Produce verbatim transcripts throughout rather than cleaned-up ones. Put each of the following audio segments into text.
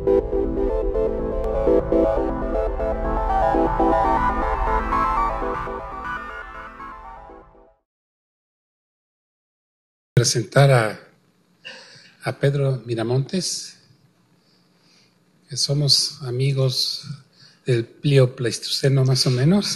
Presentar a, a Pedro Miramontes, que somos amigos del Plioceno más o menos.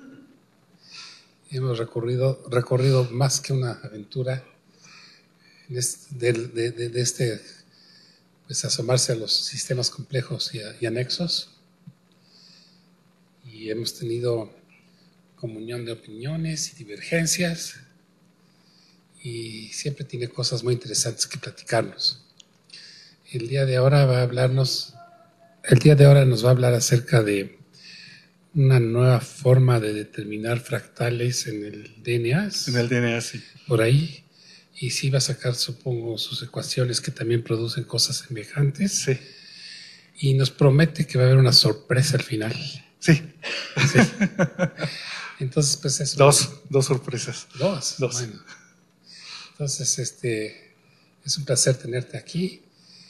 Hemos recorrido, recorrido más que una aventura de, de, de, de este, pues asomarse a los sistemas complejos y, a, y anexos. Y hemos tenido comunión de opiniones y divergencias. Y siempre tiene cosas muy interesantes que platicarnos. El día de ahora va a hablarnos, el día de ahora nos va a hablar acerca de una nueva forma de determinar fractales en el D N A. En el D N A, sí. Por ahí. Y sí va a sacar, supongo, sus ecuaciones que también producen cosas semejantes. Sí. Y nos promete que va a haber una sorpresa al final. Sí. Sí. Entonces, pues eso. Dos, dos sorpresas. Dos. Dos. Bueno. Entonces, este, es un placer tenerte aquí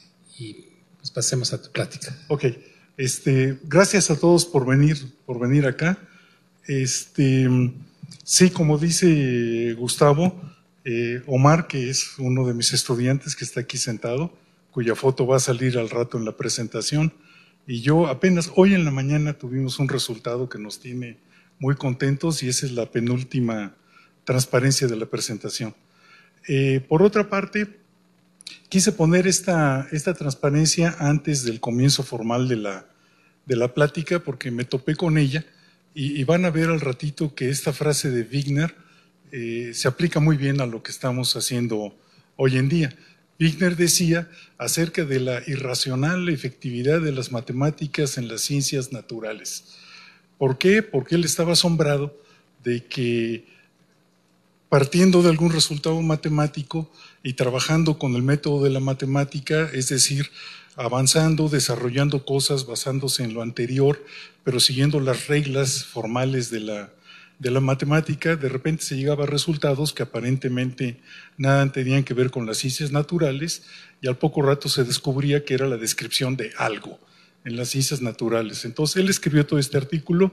y pues pasemos a tu plática. Ok, este, gracias a todos por venir, por venir acá. Este, sí, como dice Gustavo, eh, Omar, que es uno de mis estudiantes que está aquí sentado, cuya foto va a salir al rato en la presentación, y yo apenas hoy en la mañana tuvimos un resultado que nos tiene muy contentos y esa es la penúltima transparencia de la presentación. Eh, por otra parte, quise poner esta, esta transparencia antes del comienzo formal de la, de la plática porque me topé con ella y, y van a ver al ratito que esta frase de Wigner eh, se aplica muy bien a lo que estamos haciendo hoy en día. Wigner decía acerca de la irracional efectividad de las matemáticas en las ciencias naturales. ¿Por qué? Porque él estaba asombrado de que partiendo de algún resultado matemático y trabajando con el método de la matemática, es decir, avanzando, desarrollando cosas basándose en lo anterior, pero siguiendo las reglas formales de la, de la matemática, de repente se llegaba a resultados que aparentemente nada tenían que ver con las ciencias naturales y al poco rato se descubría que era la descripción de algo en las ciencias naturales. Entonces él escribió todo este artículo.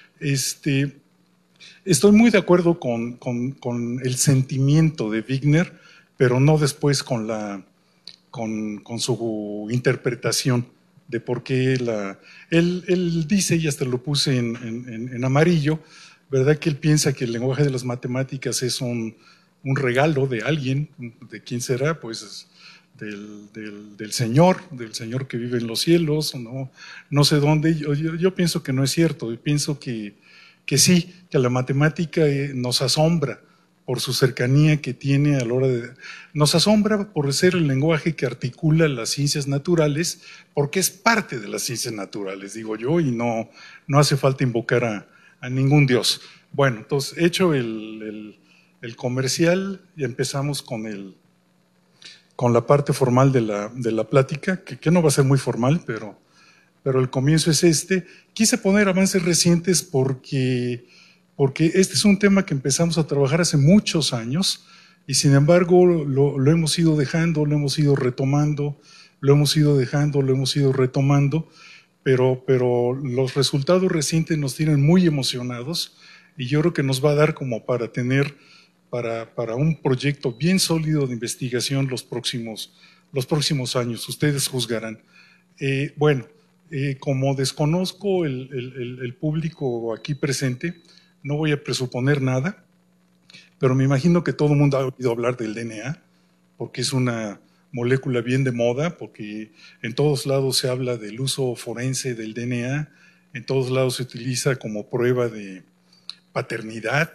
Este, Estoy muy de acuerdo con, con, con el sentimiento de Wigner, pero no después con, la, con, con su interpretación de por qué la… Él, él dice, y hasta lo puse en, en, en amarillo, ¿verdad? Que él piensa que el lenguaje de las matemáticas es un, un regalo de alguien. ¿De quién será? Pues del, del, del Señor, del Señor que vive en los cielos, no, no sé dónde. Yo, yo, yo pienso que no es cierto, yo pienso que que sí, que la matemática nos asombra por su cercanía que tiene a la hora de… Nos asombra por ser el lenguaje que articula las ciencias naturales, porque es parte de las ciencias naturales, digo yo, y no, no hace falta invocar a, a ningún dios. Bueno, entonces, hecho el, el, el comercial, ya empezamos con, el, con la parte formal de la, de la plática, que, que no va a ser muy formal, pero… pero el comienzo es este. Quise poner avances recientes porque, porque este es un tema que empezamos a trabajar hace muchos años y sin embargo lo, lo hemos ido dejando, lo hemos ido retomando, lo hemos ido dejando, lo hemos ido retomando, pero, pero los resultados recientes nos tienen muy emocionados y yo creo que nos va a dar como para tener, para, para un proyecto bien sólido de investigación los próximos, los próximos años. Ustedes juzgarán. Eh, bueno, Eh, como desconozco el, el, el público aquí presente, no voy a presuponer nada, pero me imagino que todo el mundo ha oído hablar del D N A, porque es una molécula bien de moda, porque en todos lados se habla del uso forense del D N A, en todos lados se utiliza como prueba de paternidad,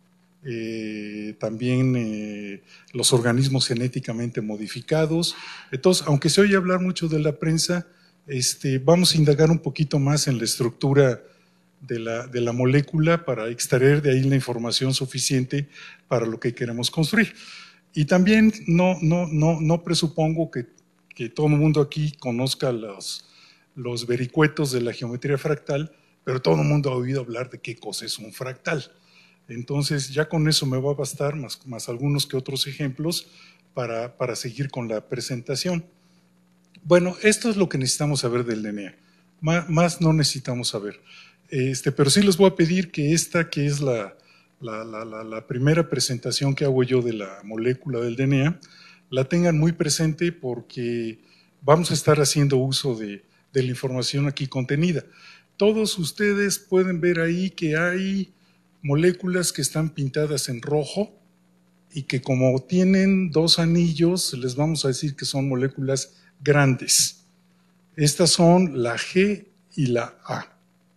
eh, también eh, los organismos genéticamente modificados. Entonces, aunque se oye hablar mucho de la prensa, Este, vamos a indagar un poquito más en la estructura de la, de la molécula para extraer de ahí la información suficiente para lo que queremos construir. Y también no, no, no, no presupongo que, que todo el mundo aquí conozca los, los vericuetos de la geometría fractal, pero todo el mundo ha oído hablar de qué cosa es un fractal. Entonces ya con eso me va a bastar, más, más algunos que otros ejemplos para, para seguir con la presentación. Bueno, esto es lo que necesitamos saber del D N A. Más, más no necesitamos saber. Este, pero sí les voy a pedir que esta, que es la, la, la, la, la primera presentación que hago yo de la molécula del D N A, la tengan muy presente porque vamos a estar haciendo uso de, de la información aquí contenida. Todos ustedes pueden ver ahí que hay moléculas que están pintadas en rojo y que como tienen dos anillos, les vamos a decir que son moléculas grandes. Estas son la G y la A.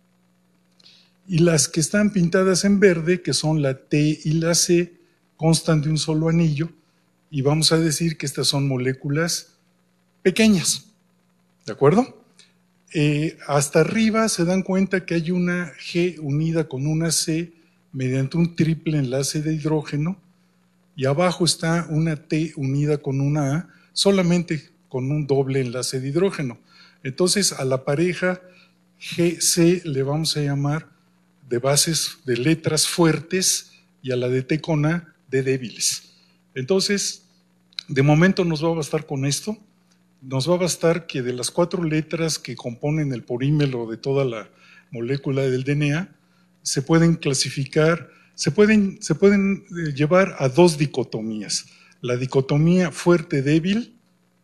Y las que están pintadas en verde, que son la T y la C, constan de un solo anillo y vamos a decir que estas son moléculas pequeñas. ¿De acuerdo? Eh, hasta arriba se dan cuenta que hay una G unida con una C mediante un triple enlace de hidrógeno y abajo está una T unida con una A solamente con un doble enlace de hidrógeno. Entonces a la pareja G C le vamos a llamar de bases de letras fuertes y a la de T con A de débiles. Entonces, de momento nos va a bastar con esto. Nos va a bastar que de las cuatro letras que componen el porímero de toda la molécula del D N A, se pueden clasificar, se pueden, se pueden llevar a dos dicotomías. La dicotomía fuerte-débil,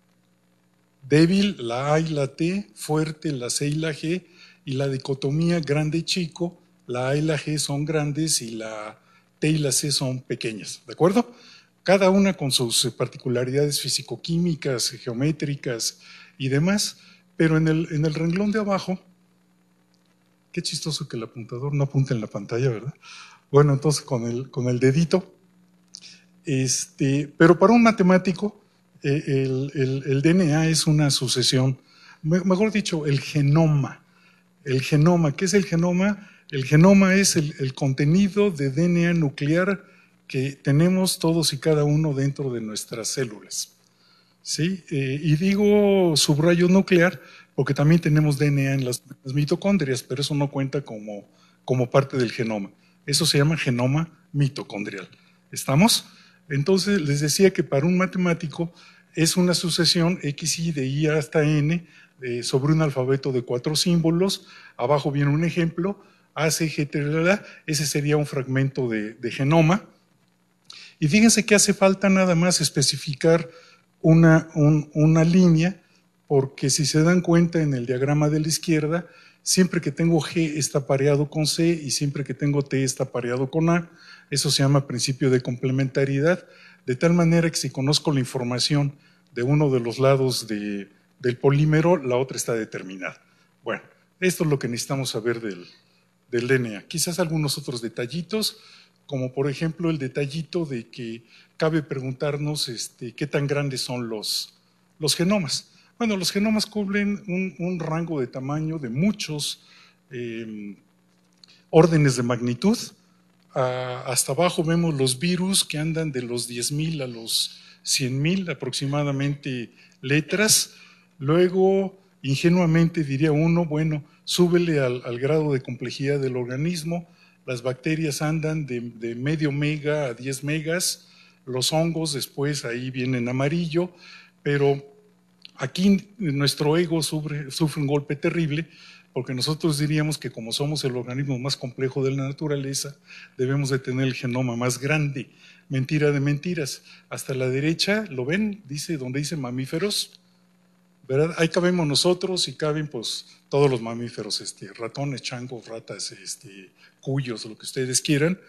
débil, la A y la T, fuerte, la C y la G, y la dicotomía grande-chico, la A y la G son grandes y la T y la C son pequeñas, ¿de acuerdo? Cada una con sus particularidades fisicoquímicas, geométricas y demás, pero en el, en el renglón de abajo, qué chistoso que el apuntador no apunte en la pantalla, ¿verdad? Bueno, entonces con el, con el dedito, este, pero para un matemático, eh, el, el, el D N A es una sucesión, mejor dicho, el genoma. El genoma, ¿qué es el genoma? El genoma es el, el contenido de D N A nuclear que tenemos todos y cada uno dentro de nuestras células. ¿Sí? Eh, y digo subrayo nuclear porque también tenemos D N A en las, las mitocondrias, pero eso no cuenta como, como parte del genoma. Eso se llama genoma mitocondrial. ¿Estamos? Entonces les decía que para un matemático es una sucesión X Y de I hasta N eh, sobre un alfabeto de cuatro símbolos. Abajo viene un ejemplo, A, C, G, T, ese sería un fragmento de, de genoma. Y fíjense que hace falta nada más especificar una, un, una línea, porque si se dan cuenta en el diagrama de la izquierda, siempre que tengo G está pareado con C y siempre que tengo T está pareado con A. Eso se llama principio de complementariedad, de tal manera que si conozco la información de uno de los lados de, del polímero, la otra está determinada. Bueno, esto es lo que necesitamos saber del, del D N A. Quizás algunos otros detallitos, como por ejemplo el detallito de que cabe preguntarnos este, qué tan grandes son los, los genomas. Bueno, los genomas cubren un, un rango de tamaño de muchos eh, órdenes de magnitud. Ah, hasta abajo vemos los virus que andan de los diez mil a los cien mil aproximadamente letras. Luego, ingenuamente diría uno, bueno, súbele al, al grado de complejidad del organismo. Las bacterias andan de, de medio mega a diez megas, los hongos después ahí vienen amarillo, pero aquí nuestro ego sufre, sufre un golpe terrible porque nosotros diríamos que como somos el organismo más complejo de la naturaleza, debemos de tener el genoma más grande. Mentira de mentiras. Hasta la derecha, ¿lo ven? Dice, donde dice mamíferos, ¿verdad? Ahí cabemos nosotros y caben pues todos los mamíferos, este, ratones, changos, ratas, este, cuyos, lo que ustedes quieran.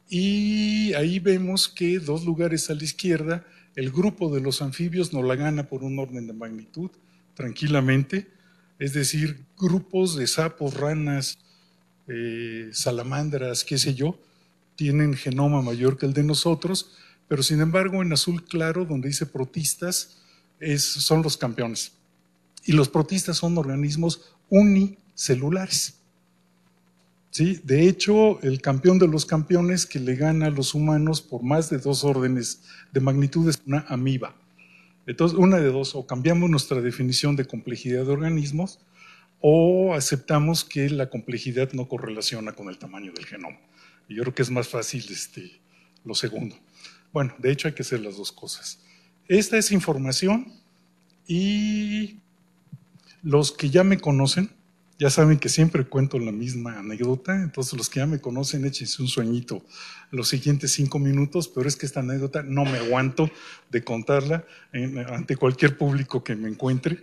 Y ahí vemos que dos lugares a la izquierda, el grupo de los anfibios nos la gana por un orden de magnitud, tranquilamente. Es decir, grupos de sapos, ranas, eh, salamandras, qué sé yo, tienen genoma mayor que el de nosotros, pero sin embargo en azul claro, donde dice protistas, es, son los campeones. Y los protistas son organismos unicelulares. ¿Sí? De hecho, el campeón de los campeones que le gana a los humanos por más de dos órdenes de magnitud es una amiba. Entonces, una de dos, o cambiamos nuestra definición de complejidad de organismos o aceptamos que la complejidad no correlaciona con el tamaño del genoma. Y yo creo que es más fácil este, lo segundo. Bueno, de hecho hay que hacer las dos cosas. Esta es información y Los que ya me conocen, ya saben que siempre cuento la misma anécdota, entonces los que ya me conocen, échense un sueñito los siguientes cinco minutos, pero es que esta anécdota no me aguanto de contarla en, ante cualquier público que me encuentre.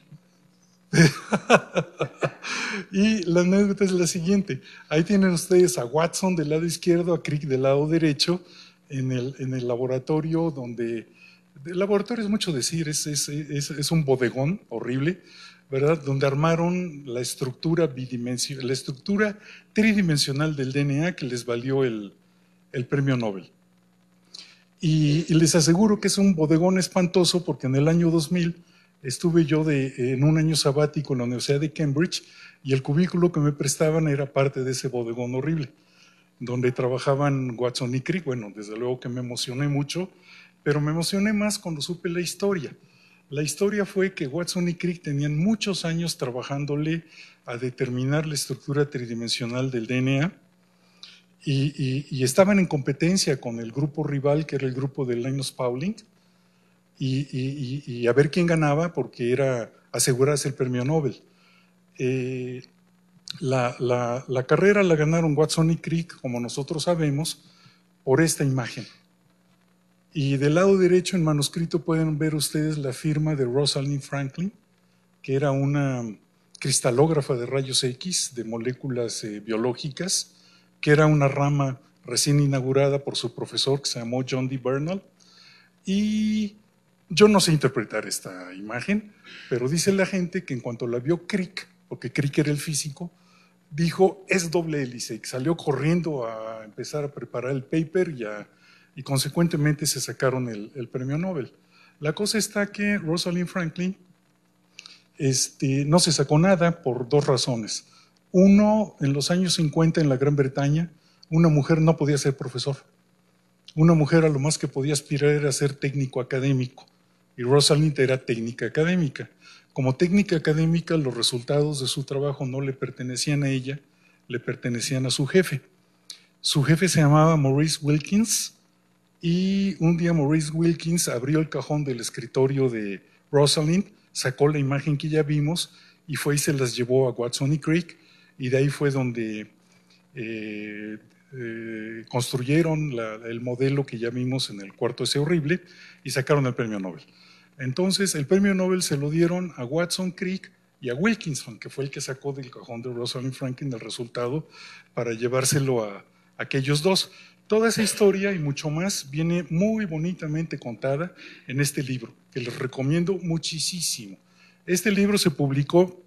Y la anécdota es la siguiente: ahí tienen ustedes a Watson del lado izquierdo, a Crick del lado derecho, en el, en el laboratorio donde, el laboratorio es mucho decir, es, es, es, es un bodegón horrible, ¿verdad? Donde armaron la estructura bidimensional, la estructura tridimensional del D N A que les valió el, el premio Nobel. Y, y les aseguro que es un bodegón espantoso, porque en el año dos mil estuve yo de, en un año sabático en la Universidad de Cambridge, y el cubículo que me prestaban era parte de ese bodegón horrible, donde trabajaban Watson y Crick. Bueno, desde luego que me emocioné mucho, pero me emocioné más cuando supe la historia. La historia fue que Watson y Crick tenían muchos años trabajándole a determinar la estructura tridimensional del D N A, y, y, y estaban en competencia con el grupo rival, que era el grupo de Linus Pauling, y, y, y a ver quién ganaba, porque era asegurarse el premio Nobel. Eh, la, la, la carrera la ganaron Watson y Crick, como nosotros sabemos, por esta imagen. Y del lado derecho, en manuscrito, pueden ver ustedes la firma de Rosalind Franklin, que era una cristalógrafa de rayos X de moléculas eh, biológicas, que era una rama recién inaugurada por su profesor, que se llamó John D. Bernal. Y yo no sé interpretar esta imagen, pero dice la gente que en cuanto la vio Crick, porque Crick era el físico, dijo, es doble hélice, y salió corriendo a empezar a preparar el paper y, a, y consecuentemente se sacaron el, el premio Nobel. La cosa está que Rosalind Franklin este, no se sacó nada por dos razones. Uno, en los años cincuenta en la Gran Bretaña, una mujer no podía ser profesor. Una mujer a lo más que podía aspirar era ser técnico académico, y Rosalind era técnica académica. Como técnica académica, los resultados de su trabajo no le pertenecían a ella, le pertenecían a su jefe. Su jefe se llamaba Maurice Wilkins, y un día Maurice Wilkins abrió el cajón del escritorio de Rosalind, sacó la imagen que ya vimos y fue y se las llevó a Watson y Crick, y de ahí fue donde eh, eh, construyeron la, el modelo que ya vimos en el cuarto ese horrible y sacaron el premio Nobel. Entonces el premio Nobel se lo dieron a Watson, Crick y a Wilkinson, que fue el que sacó del cajón de Rosalind Franklin el resultado para llevárselo a, a aquellos dos. Toda esa historia y mucho más viene muy bonitamente contada en este libro, que les recomiendo muchísimo. Este libro se publicó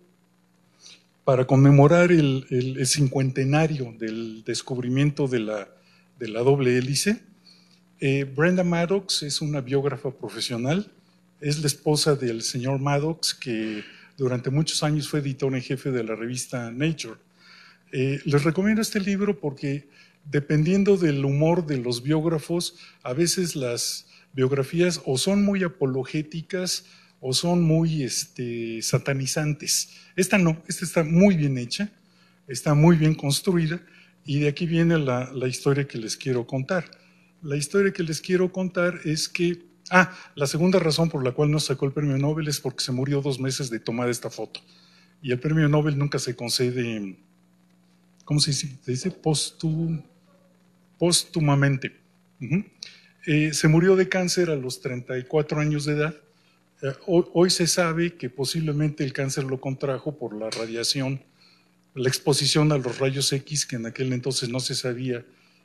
para conmemorar el, el, el cincuentenario del descubrimiento de la, de la doble hélice. Eh, Brenda Maddox es una biógrafa profesional, es la esposa del señor Maddox, que durante muchos años fue editor en jefe de la revista Nature. Eh, les recomiendo este libro porque, dependiendo del humor de los biógrafos, a veces las biografías o son muy apologéticas o son muy este, satanizantes. Esta no, esta está muy bien hecha, está muy bien construida, y de aquí viene la, la historia que les quiero contar. La historia que les quiero contar es que, ah, la segunda razón por la cual no sacó el premio Nobel es porque se murió dos meses de tomar esta foto. Y el premio Nobel nunca se concede, ¿cómo se dice? Se dice Póstum, póstumamente. Uh-huh. Eh, se murió de cáncer a los treinta y cuatro años de edad. Eh, hoy, hoy se sabe que posiblemente el cáncer lo contrajo por la radiación, la exposición a los rayos X, que en aquel entonces no se sabía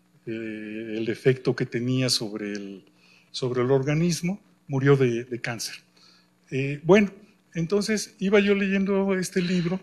eh, el efecto que tenía sobre el, sobre el organismo. Murió de, de cáncer. Eh, bueno, entonces iba yo leyendo este libro,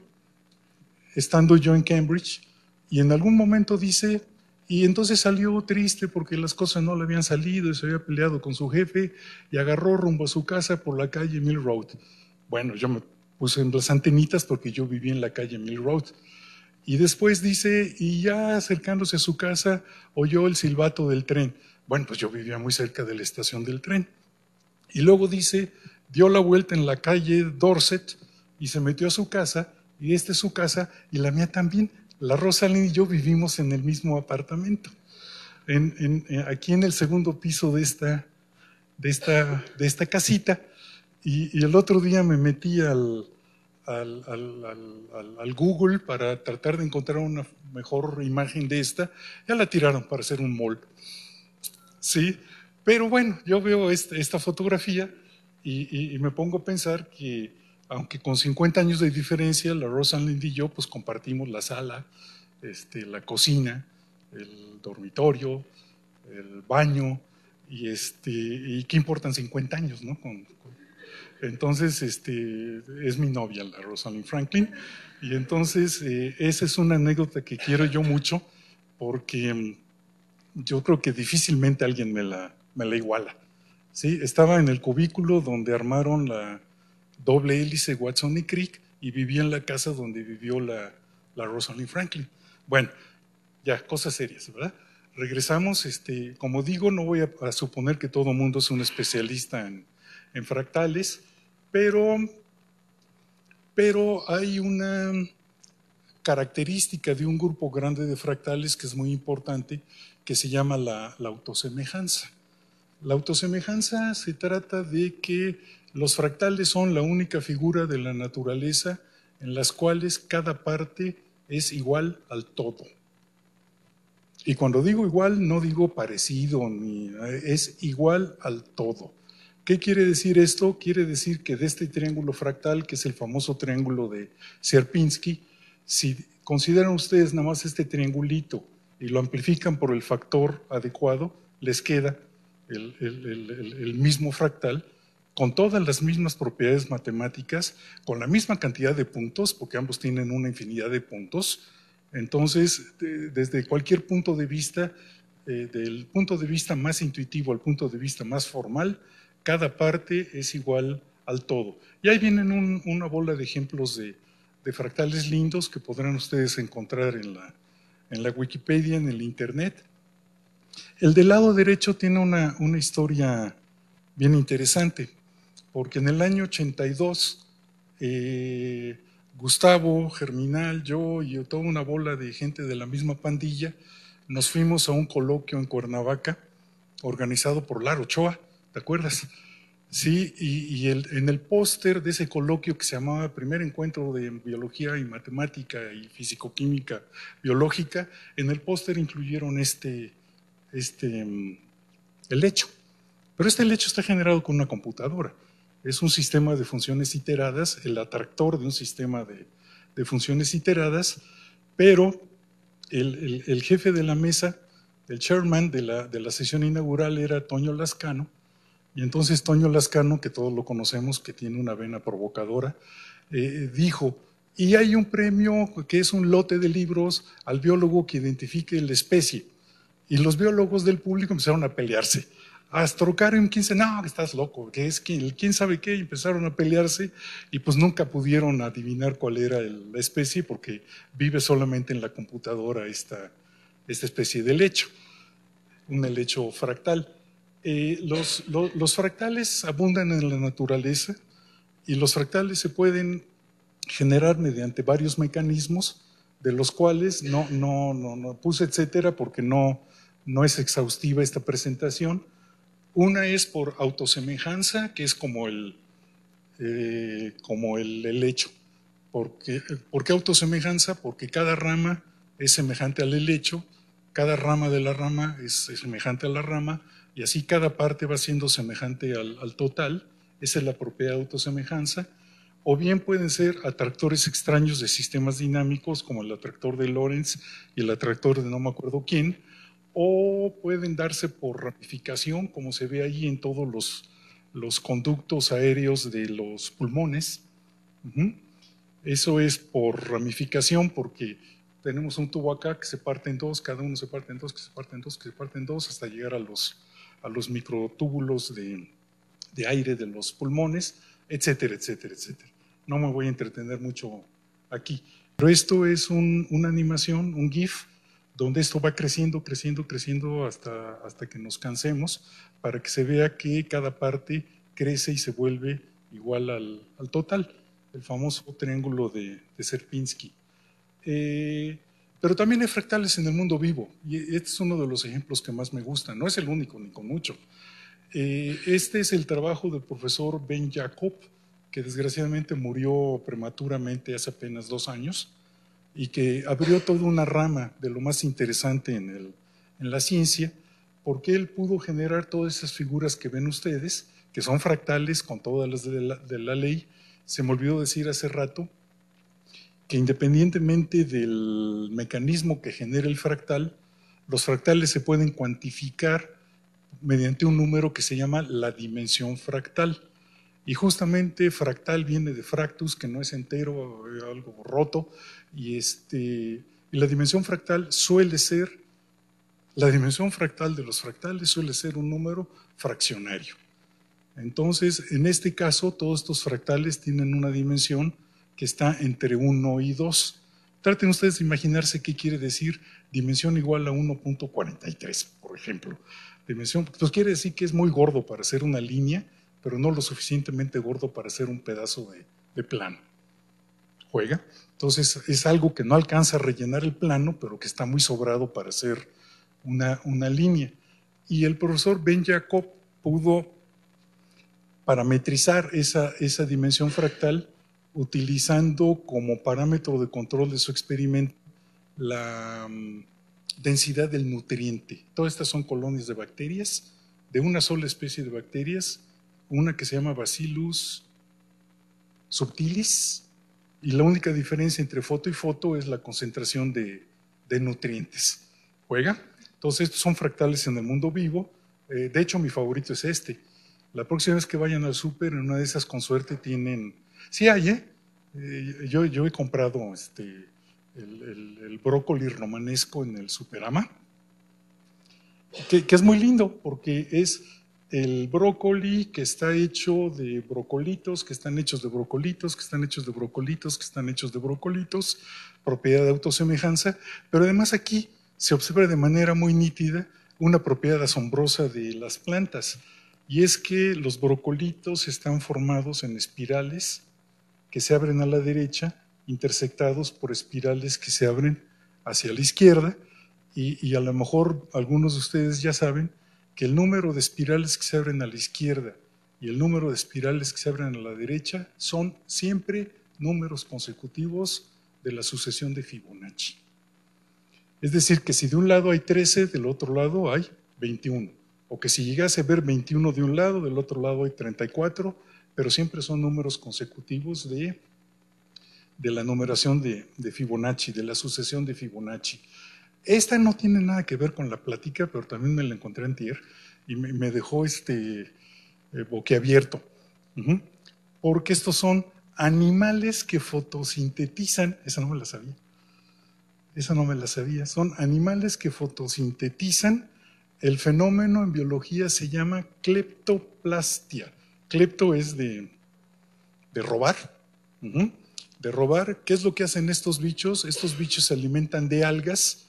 estando yo en Cambridge, y en algún momento dice, y entonces salió triste porque las cosas no le habían salido y se había peleado con su jefe y agarró rumbo a su casa por la calle Mill Road. Bueno, yo me puse en las antenitas porque yo vivía en la calle Mill Road. Y después dice, y ya acercándose a su casa, oyó el silbato del tren. Bueno, pues yo vivía muy cerca de la estación del tren. Y luego dice, dio la vuelta en la calle Dorset y se metió a su casa, y esta es su casa y la mía también. La Rosalind y yo vivimos en el mismo apartamento, en, en, en, aquí en el segundo piso de esta, de esta, de esta casita. Y, y el otro día me metí al, al, al, al, al Google para tratar de encontrar una mejor imagen de esta, ya la tiraron para hacer un mall. Sí, pero bueno, yo veo esta, esta fotografía y, y, y me pongo a pensar que, aunque con cincuenta años de diferencia, la Rosalind y yo pues compartimos la sala, este, la cocina, el dormitorio, el baño, y, este, y qué importan cincuenta años, ¿no? Con, con, entonces, este, es mi novia, la Rosalind Franklin, y entonces eh, esa es una anécdota que quiero yo mucho, porque yo creo que difícilmente alguien me la, me la iguala. ¿Sí? Estaba en el cubículo donde armaron la doble hélice Watson y Crick y vivía en la casa donde vivió la, la Rosalind Franklin. Bueno, ya, cosas serias, ¿verdad? Regresamos, este, como digo, no voy a, a suponer que todo mundo es un especialista en, en fractales, pero, pero hay una característica de un grupo grande de fractales que es muy importante, que se llama la, la autosemejanza. La autosemejanza se trata de que los fractales son la única figura de la naturaleza en las cuales cada parte es igual al todo. Y cuando digo igual, no digo parecido, ni, es igual al todo. ¿Qué quiere decir esto? Quiere decir que de este triángulo fractal, que es el famoso triángulo de Sierpinski, si consideran ustedes nada más este triangulito y lo amplifican por el factor adecuado, les queda el, el, el, el mismo fractal con todas las mismas propiedades matemáticas, con la misma cantidad de puntos, porque ambos tienen una infinidad de puntos. Entonces, de, desde cualquier punto de vista, eh, del punto de vista más intuitivo al punto de vista más formal, cada parte es igual al todo. Y ahí vienen un, una bola de ejemplos de, de fractales lindos que podrán ustedes encontrar en la, en la Wikipedia, en el Internet. El del lado derecho tiene una, una historia bien interesante, porque en el año ochenta y dos, eh, Gustavo, Germinal, yo y toda una bola de gente de la misma pandilla nos fuimos a un coloquio en Cuernavaca organizado por Lara Ochoa, ¿te acuerdas? Sí, y, y el, en el póster de ese coloquio que se llamaba Primer Encuentro de Biología y Matemática y Fisicoquímica Biológica, en el póster incluyeron este, este, el hecho. Pero este hecho está generado con una computadora. Es un sistema de funciones iteradas, el atractor de un sistema de, de funciones iteradas, pero el, el, el jefe de la mesa, el chairman de la, de la sesión inaugural era Toño Lascano, y entonces Toño Lascano, que todos lo conocemos, que tiene una vena provocadora, eh, dijo, y hay un premio que es un lote de libros al biólogo que identifique la especie. Y los biólogos del público empezaron a pelearse. Astrocardium, quién sabe, no, estás loco, que es quién, quién sabe qué, y empezaron a pelearse y pues nunca pudieron adivinar cuál era el, la especie porque vive solamente en la computadora esta, esta especie de helecho, un helecho fractal. Eh, los, los, los fractales abundan en la naturaleza y los fractales se pueden generar mediante varios mecanismos, de los cuales no, no, no, no puse etcétera porque no, no es exhaustiva esta presentación. Una es por autosemejanza, que es como el, eh, como el helecho. ¿Por qué, ¿Por qué autosemejanza? Porque cada rama es semejante al helecho, cada rama de la rama es, es semejante a la rama, y así cada parte va siendo semejante al, al total. Esa es la propiedad de autosemejanza. O bien pueden ser atractores extraños de sistemas dinámicos, como el atractor de Lorentz y el atractor de no me acuerdo quién, o pueden darse por ramificación, como se ve ahí en todos los, los conductos aéreos de los pulmones. Uh-huh. Eso es por ramificación, porque tenemos un tubo acá que se parte en dos, cada uno se parte en dos, que se parte en dos, que se parte en dos, hasta llegar a los, a los microtúbulos de, de aire de los pulmones, etcétera, etcétera, etcétera. No me voy a entretener mucho aquí, pero esto es un, una animación, un GIF, donde esto va creciendo, creciendo, creciendo hasta, hasta que nos cansemos, para que se vea que cada parte crece y se vuelve igual al, al total, el famoso triángulo de, de Sierpinski. Eh, pero también hay fractales en el mundo vivo, y este es uno de los ejemplos que más me gustan, no es el único ni con mucho. Eh, este es el trabajo del profesor Ben Jacob que desgraciadamente murió prematuramente hace apenas dos años y que abrió toda una rama de lo más interesante en, el, en la ciencia, porque él pudo generar todas esas figuras que ven ustedes, que son fractales con todas las de la, de la ley. Se me olvidó decir hace rato que independientemente del mecanismo que genera el fractal, los fractales se pueden cuantificar mediante un número que se llama la dimensión fractal. Y justamente fractal viene de fractus, que no es entero, algo roto, y, este, y la dimensión fractal suele ser, la dimensión fractal de los fractales suele ser un número fraccionario. Entonces, en este caso, todos estos fractales tienen una dimensión que está entre uno y dos. Traten ustedes de imaginarse qué quiere decir dimensión igual a uno punto cuarenta y tres, por ejemplo. Dimensión, pues quiere decir que es muy gordo para hacer una línea, pero no lo suficientemente gordo para hacer un pedazo de, de plano. ¿Juega? Entonces es algo que no alcanza a rellenar el plano, pero que está muy sobrado para hacer una, una línea. Y el profesor Ben Jacob pudo parametrizar esa, esa dimensión fractal utilizando como parámetro de control de su experimento la um, densidad del nutriente. Todas estas son colonias de bacterias, de una sola especie de bacterias, una que se llama Bacillus subtilis, y la única diferencia entre foto y foto es la concentración de, de nutrientes. ¿Juega? Entonces, estos son fractales en el mundo vivo. Eh, de hecho, mi favorito es este. La próxima vez que vayan al súper, en una de esas con suerte tienen… Sí hay, ¿eh? eh yo, yo he comprado este, el, el, el brócoli romanesco en el Superama, que, que es muy lindo porque es el brócoli que está hecho de brocolitos, que están hechos de brocolitos, que están hechos de brocolitos, que están hechos de brocolitos, propiedad de autosemejanza, pero además aquí se observa de manera muy nítida una propiedad asombrosa de las plantas, y es que los brocolitos están formados en espirales que se abren a la derecha, intersectados por espirales que se abren hacia la izquierda, y, y a lo mejor algunos de ustedes ya saben que el número de espirales que se abren a la izquierda y el número de espirales que se abren a la derecha son siempre números consecutivos de la sucesión de Fibonacci. Es decir, que si de un lado hay trece, del otro lado hay veintiuno. O que si llegase a ver veintiuno de un lado, del otro lado hay treinta y cuatro, pero siempre son números consecutivos de, de la numeración de, de Fibonacci, de la sucesión de Fibonacci. Esta no tiene nada que ver con la plática, pero también me la encontré antier y me, me dejó este, eh, boquiabierto. Uh-huh. Porque estos son animales que fotosintetizan, esa no me la sabía, esa no me la sabía, son animales que fotosintetizan. El fenómeno en biología se llama cleptoplastia. Clepto es de, de robar. Uh-huh. De robar. ¿Qué es lo que hacen estos bichos? Estos bichos se alimentan de algas,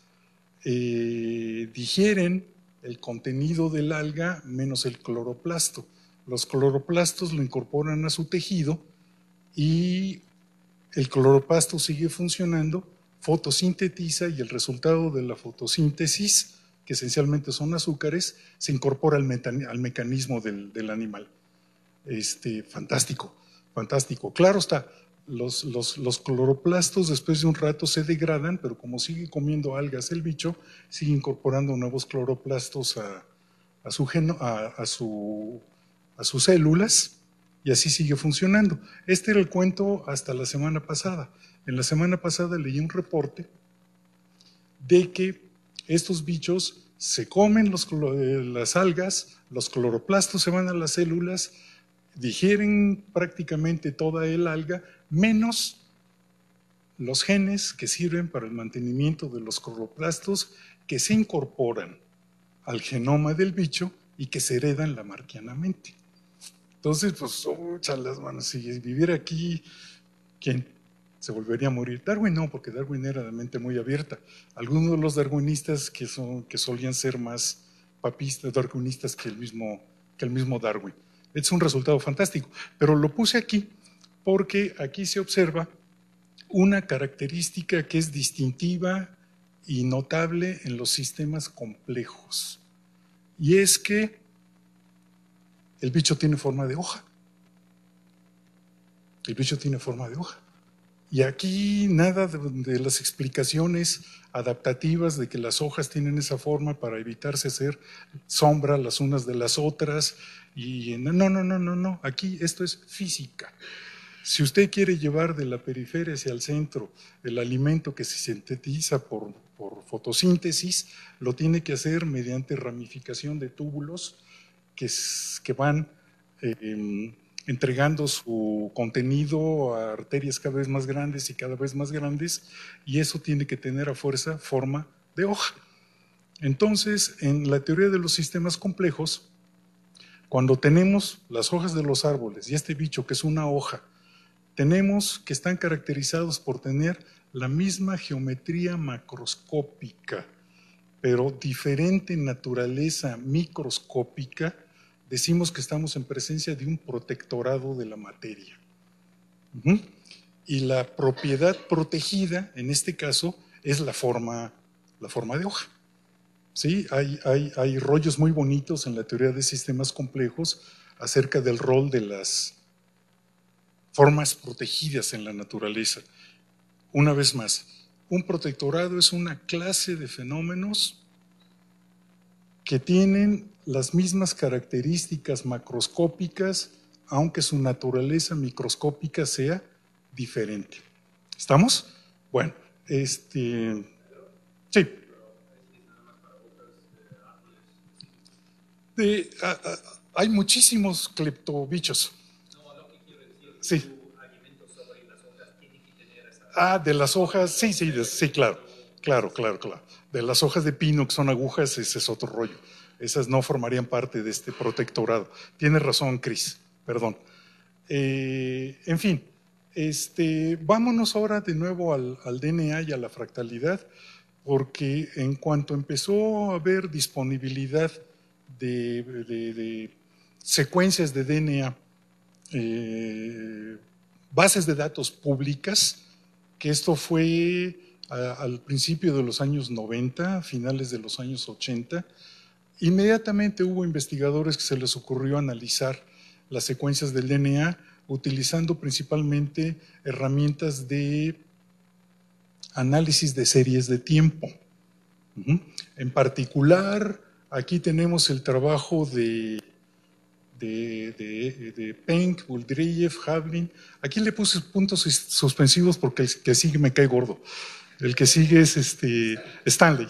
eh, digieren el contenido del alga menos el cloroplasto. Los cloroplastos lo incorporan a su tejido y el cloroplasto sigue funcionando, fotosintetiza, y el resultado de la fotosíntesis, que esencialmente son azúcares, se incorpora al, al mecanismo del, del animal. Este, fantástico, fantástico. Claro está, los, los, los cloroplastos después de un rato se degradan, pero como sigue comiendo algas el bicho, sigue incorporando nuevos cloroplastos a, a, su, geno, a, a, su, a sus células, y así sigue funcionando. Este era el cuento hasta la semana pasada. En la semana pasada leí un reporte de que estos bichos se comen los, las algas, los cloroplastos se van a las células, digieren prácticamente toda el alga, menos los genes que sirven para el mantenimiento de los cloroplastos, que se incorporan al genoma del bicho y que se heredan lamarckianamente. Entonces, pues, oh, chalas, manos, si viviera aquí, ¿quién? Se volvería a morir. Darwin no, porque Darwin era de mente muy abierta. Algunos de los darwinistas que, son, que solían ser más papistas, darwinistas que el mismo, que el mismo Darwin. Es un resultado fantástico, pero lo puse aquí porque aquí se observa una característica que es distintiva y notable en los sistemas complejos, y es que el bicho tiene forma de hoja. El bicho tiene forma de hoja. Y aquí nada de, de las explicaciones adaptativas de que las hojas tienen esa forma para evitarse hacer sombra las unas de las otras. Y no, no, no, no, no. Aquí esto es física. Si usted quiere llevar de la periferia hacia el centro el alimento que se sintetiza por, por fotosíntesis, lo tiene que hacer mediante ramificación de túbulos que, que van eh, entregando su contenido a arterias cada vez más grandes y cada vez más grandes, y eso tiene que tener a fuerza forma de hoja. Entonces, en la teoría de los sistemas complejos, cuando tenemos las hojas de los árboles y este bicho que es una hoja, tenemos que están caracterizados por tener la misma geometría macroscópica, pero diferente naturaleza microscópica. Decimos que estamos en presencia de un protectorado de la materia. Uh-huh. Y la propiedad protegida, en este caso, es la forma, la forma de hoja. ¿Sí? Hay, hay, hay rollos muy bonitos en la teoría de sistemas complejos acerca del rol de las formas protegidas en la naturaleza. Una vez más, un protectorado es una clase de fenómenos que tienen las mismas características macroscópicas, aunque su naturaleza microscópica sea diferente. ¿Estamos? Bueno, este, sí. De, a, a, hay muchísimos cleptobichos. No, lo que quiero decir, sí. Tu alimento sobre las hojas tiene que tener esa... Ah, de las hojas, sí, sí, de, sí, claro, claro, claro, claro. De las hojas de pino que son agujas, ese es otro rollo. Esas no formarían parte de este protectorado. Tienes razón, Cris, perdón. Eh, en fin, este, vámonos ahora de nuevo al, al D N A y a la fractalidad, porque en cuanto empezó a haber disponibilidad de, de, de secuencias de D N A, eh, bases de datos públicas, que esto fue a, al principio de los años noventa, finales de los años ochenta, inmediatamente hubo investigadores que se les ocurrió analizar las secuencias del D N A utilizando principalmente herramientas de análisis de series de tiempo. Uh-huh. En particular, aquí tenemos el trabajo de, de, de, de Penck, Buldreyev, Havlin. Aquí le puse puntos suspensivos porque el que sigue me cae gordo. El que sigue es este Stanley.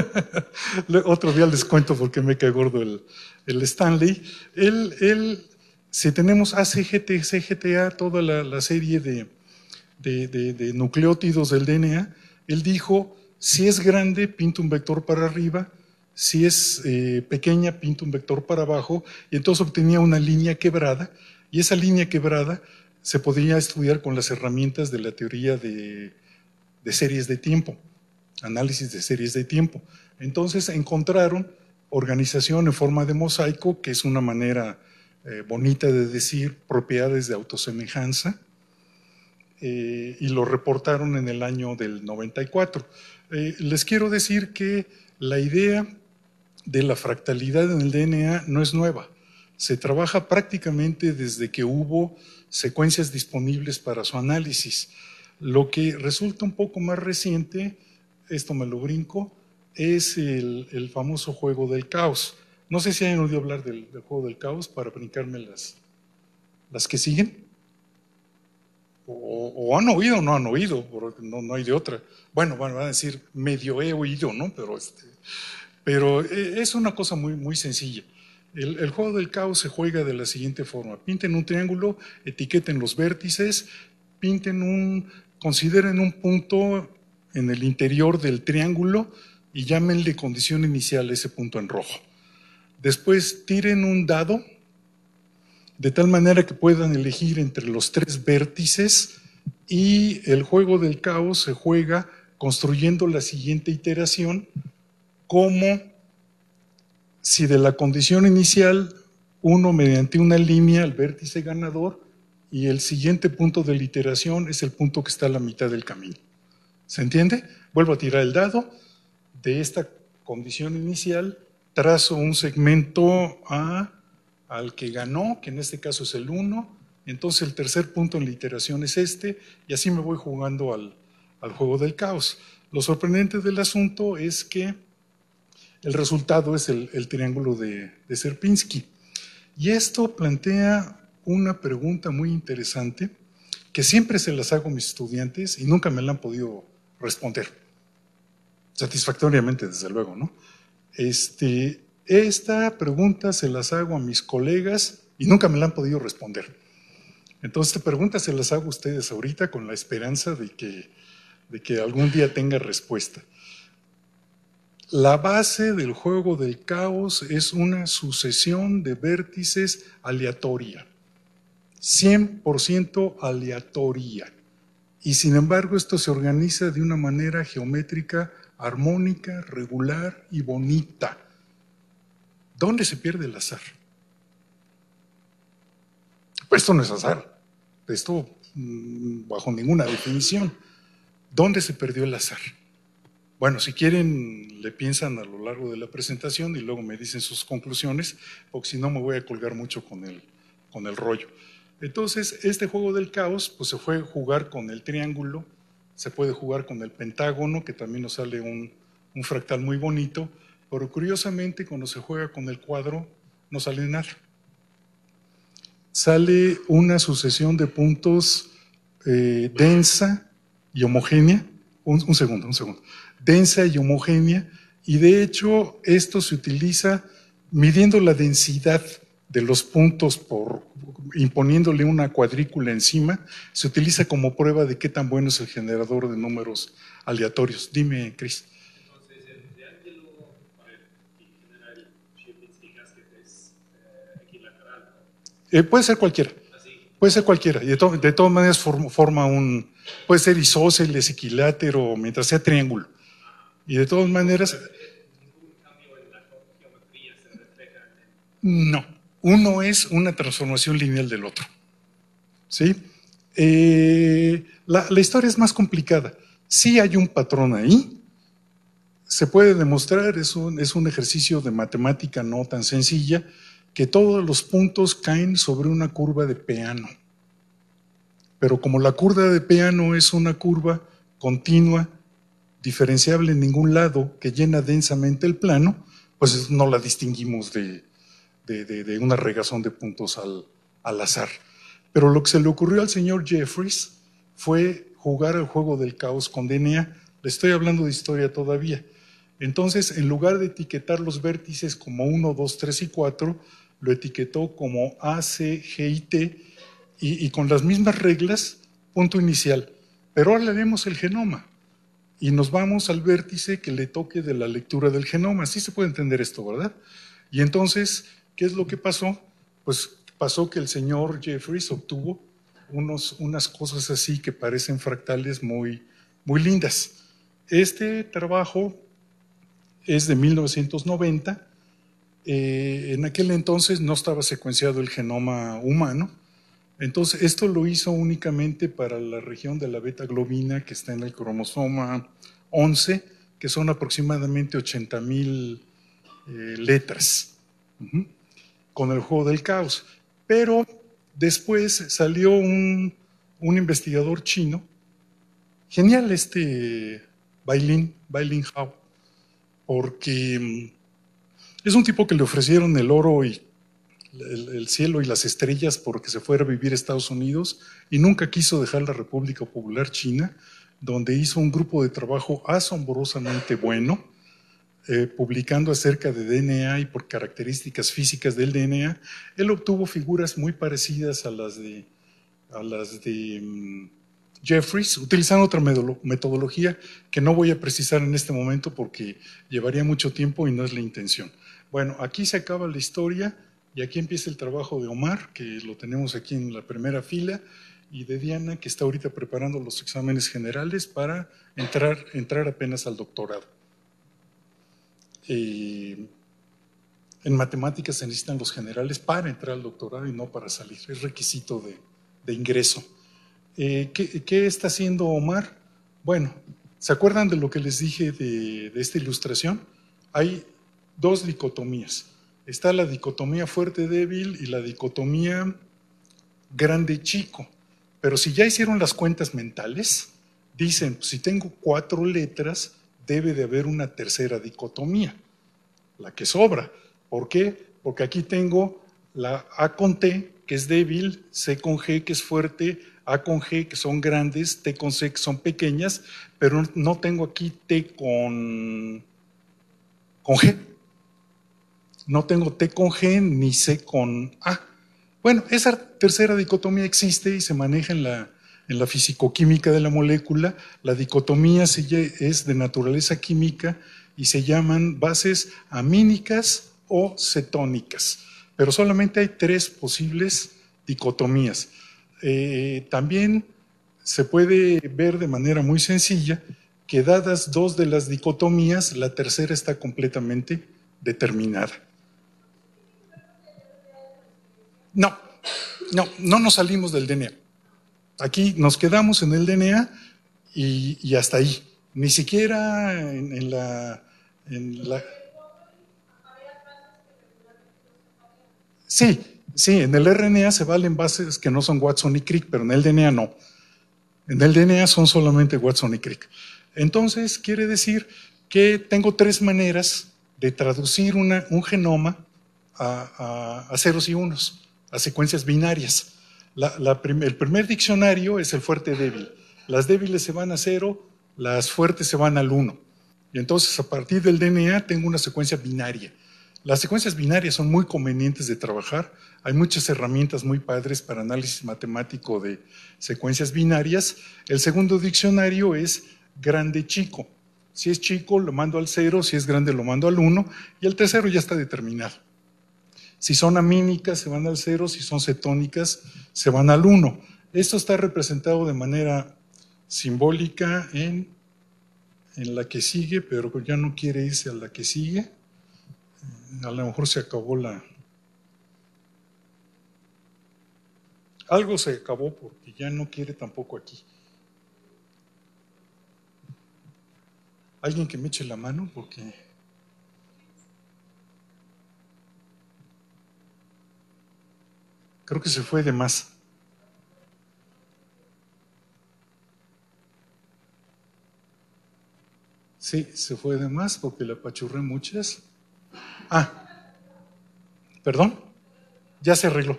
Otro día les cuento por qué me cae gordo el, el Stanley. Él, él, si tenemos A C G T, C G T A, toda la, la serie de, de, de, de nucleótidos del D N A, él dijo, si es grande, pinta un vector para arriba, si es eh, pequeña, pinta un vector para abajo, y entonces obtenía una línea quebrada, y esa línea quebrada se podría estudiar con las herramientas de la teoría de de series de tiempo, análisis de series de tiempo. Entonces encontraron organización en forma de mosaico, que es una manera eh, bonita de decir propiedades de autosemejanza, eh, y lo reportaron en el año del noventa y cuatro. Eh, les quiero decir que la idea de la fractalidad en el D N A no es nueva. Se trabaja prácticamente desde que hubo secuencias disponibles para su análisis. Lo que resulta un poco más reciente, esto me lo brinco, es el, el famoso juego del caos. No sé si hayan oído hablar del, del juego del caos para brincarme las, las que siguen. O, o han oído o no han oído, porque no, no hay de otra. Bueno, van a decir, medio he oído, ¿no? Pero, este, pero es una cosa muy, muy sencilla. El, el juego del caos se juega de la siguiente forma. Pinten un triángulo, etiqueten los vértices, pinten un... Consideren un punto en el interior del triángulo y llámenle condición inicial a ese punto en rojo. Después tiren un dado de tal manera que puedan elegir entre los tres vértices y el juego del caos se juega construyendo la siguiente iteración como si de la condición inicial uno mediante una línea al vértice ganador y el siguiente punto de la iteración es el punto que está a la mitad del camino. ¿Se entiende? Vuelvo a tirar el dado. De esta condición inicial trazo un segmento A al que ganó, que en este caso es el uno, Entonces el tercer punto en la iteración es este, y así me voy jugando al, al juego del caos. Lo sorprendente del asunto es que el resultado es el, el triángulo de, de Sierpinski. Y esto plantea una pregunta muy interesante que siempre se las hago a mis estudiantes y nunca me la han podido responder. Satisfactoriamente, desde luego, ¿no? Este, esta pregunta se las hago a mis colegas y nunca me la han podido responder. Entonces, esta pregunta se las hago a ustedes ahorita con la esperanza de que, de que algún día tenga respuesta. La base del juego del caos es una sucesión de vértices aleatoria, cien por ciento aleatoria. Y sin embargo, esto se organiza de una manera geométrica, armónica, regular y bonita. ¿Dónde se pierde el azar? Pues esto no es azar, esto mmm, bajo ninguna definición. ¿Dónde se perdió el azar? Bueno, si quieren le piensan a lo largo de la presentación y luego me dicen sus conclusiones, porque si no me voy a colgar mucho con el, con el rollo. Entonces, este juego del caos, pues se puede jugar con el triángulo, se puede jugar con el pentágono, que también nos sale un, un fractal muy bonito, pero curiosamente cuando se juega con el cuadro no sale nada. Sale una sucesión de puntos eh, densa y homogénea. Un, un segundo, un segundo. Densa y homogénea, y de hecho esto se utiliza midiendo la densidad de los puntos por imponiéndole una cuadrícula encima, se utiliza como prueba de qué tan bueno es el generador de números aleatorios. Dime, Cris. Entonces, el triángulo para el que genera el Sierpinski gas que es eh, equilateral, ¿no? Eh, puede ser cualquiera. Así. Puede ser cualquiera, y de, to de todas maneras forma, forma un, puede ser isósceles, equilátero, mientras sea triángulo. Y de todas maneras… ¿Ningún cambio en la geometría se refleja en… No, uno es una transformación lineal del otro. ¿Sí? Eh, la, la historia es más complicada. Sí hay un patrón ahí, se puede demostrar, es un, es un ejercicio de matemática no tan sencilla, que todos los puntos caen sobre una curva de Peano. Pero como la curva de Peano es una curva continua, diferenciable en ningún lado, que llena densamente el plano, pues no la distinguimos de, de, de, de una regazón de puntos al, al azar. Pero lo que se le ocurrió al señor Jeffries fue jugar al juego del caos con D N A. Le estoy hablando de historia todavía. Entonces, en lugar de etiquetar los vértices como uno, dos, tres y cuatro, lo etiquetó como A, C, G y T, y, y con las mismas reglas, punto inicial. Pero ahora le vemos el genoma y nos vamos al vértice que le toque de la lectura del genoma. Así se puede entender esto, ¿verdad? Y entonces, ¿qué es lo que pasó? Pues pasó que el señor Jeffries obtuvo unos, unas cosas así que parecen fractales muy, muy lindas. Este trabajo es de mil novecientos noventa. Eh, en aquel entonces no estaba secuenciado el genoma humano. Entonces, esto lo hizo únicamente para la región de la beta-globina que está en el cromosoma once, que son aproximadamente ochenta mil eh, letras, uh-huh, con el juego del caos. Pero después salió un, un investigador chino, genial este Bailin, Bailin Hao, porque es un tipo que le ofrecieron el oro y El, el cielo y las estrellas porque se fuera a vivir a Estados Unidos y nunca quiso dejar la República Popular China, donde hizo un grupo de trabajo asombrosamente bueno, eh, publicando acerca de D N A y por características físicas del D N A. Él obtuvo figuras muy parecidas a las de, a las de um, Jeffries, utilizando otra metodología que no voy a precisar en este momento porque llevaría mucho tiempo y no es la intención. Bueno, aquí se acaba la historia. Y aquí empieza el trabajo de Omar, que lo tenemos aquí en la primera fila, y de Diana, que está ahorita preparando los exámenes generales para entrar, entrar apenas al doctorado. Eh, en matemáticas se necesitan los generales para entrar al doctorado y no para salir, es requisito de, de ingreso. Eh, ¿qué, ¿Qué está haciendo Omar? Bueno, ¿se acuerdan de lo que les dije de, de esta ilustración? Hay dos dicotomías. Está la dicotomía fuerte-débil y la dicotomía grande chico. Pero si ya hicieron las cuentas mentales, dicen, pues, si tengo cuatro letras, debe de haber una tercera dicotomía, la que sobra. ¿Por qué? Porque aquí tengo la A con T, que es débil, C con G, que es fuerte, A con G, que son grandes, T con C, que son pequeñas, pero no tengo aquí T con, con G. No tengo T con G ni C con A. Bueno, esa tercera dicotomía existe y se maneja en la, en la fisicoquímica de la molécula. La dicotomía es de naturaleza química y se llaman bases amínicas o cetónicas. Pero solamente hay tres posibles dicotomías. Eh, también se puede ver de manera muy sencilla que dadas dos de las dicotomías, la tercera está completamente determinada. No, no, no nos salimos del D N A. Aquí nos quedamos en el D N A y, y hasta ahí. Ni siquiera en, en, la, en la... Sí, sí, en el R N A se valen bases que no son Watson y Crick, pero en el D N A no. En el D N A son solamente Watson y Crick. Entonces, quiere decir que tengo tres maneras de traducir una, un genoma a, a, a ceros y unos, a secuencias binarias. La, la prim, el primer diccionario es el fuerte débil. Las débiles se van a cero, las fuertes se van al uno. Y entonces, a partir del D N A, tengo una secuencia binaria. Las secuencias binarias son muy convenientes de trabajar. Hay muchas herramientas muy padres para análisis matemático de secuencias binarias. El segundo diccionario es grande chico. Si es chico, lo mando al cero, si es grande, lo mando al uno, y el tercero ya está determinado. Si son amínicas, se van al cero, si son cetónicas, se van al uno. Esto está representado de manera simbólica en, en la que sigue, pero ya no quiere irse a la que sigue. A lo mejor se acabó la... Algo se acabó porque ya no quiere tampoco aquí. ¿Alguien que me eche la mano? Porque... creo que se fue de más. Sí, se fue de más porque le apachurré muchas. Ah, perdón, ya se arregló.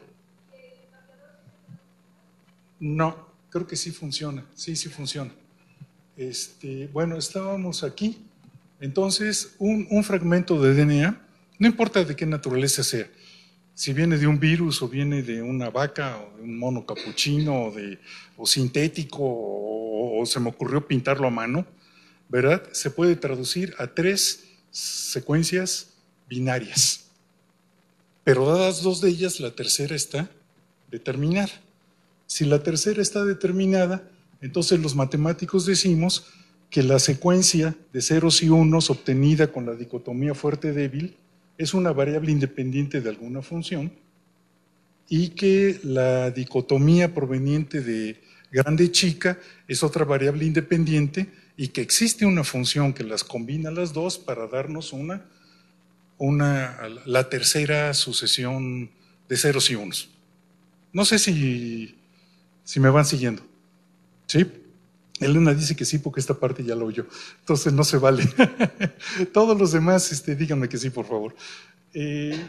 No, creo que sí funciona, sí, sí funciona. Este, bueno, estábamos aquí, entonces un, un fragmento de D N A, no importa de qué naturaleza sea, si viene de un virus o viene de una vaca o de un mono capuchino o, de, o sintético o, o se me ocurrió pintarlo a mano, ¿verdad? Se puede traducir a tres secuencias binarias. Pero dadas dos de ellas, la tercera está determinada. Si la tercera está determinada, entonces los matemáticos decimos que la secuencia de ceros y unos obtenida con la dicotomía fuerte-débil es una variable independiente de alguna función y que la dicotomía proveniente de grande-chica es otra variable independiente y que existe una función que las combina las dos para darnos una, una, la tercera sucesión de ceros y unos. No sé si, si me van siguiendo. ¿Sí? Elena dice que sí porque esta parte ya la oyó, entonces no se vale. Todos los demás, este, díganme que sí, por favor. Eh,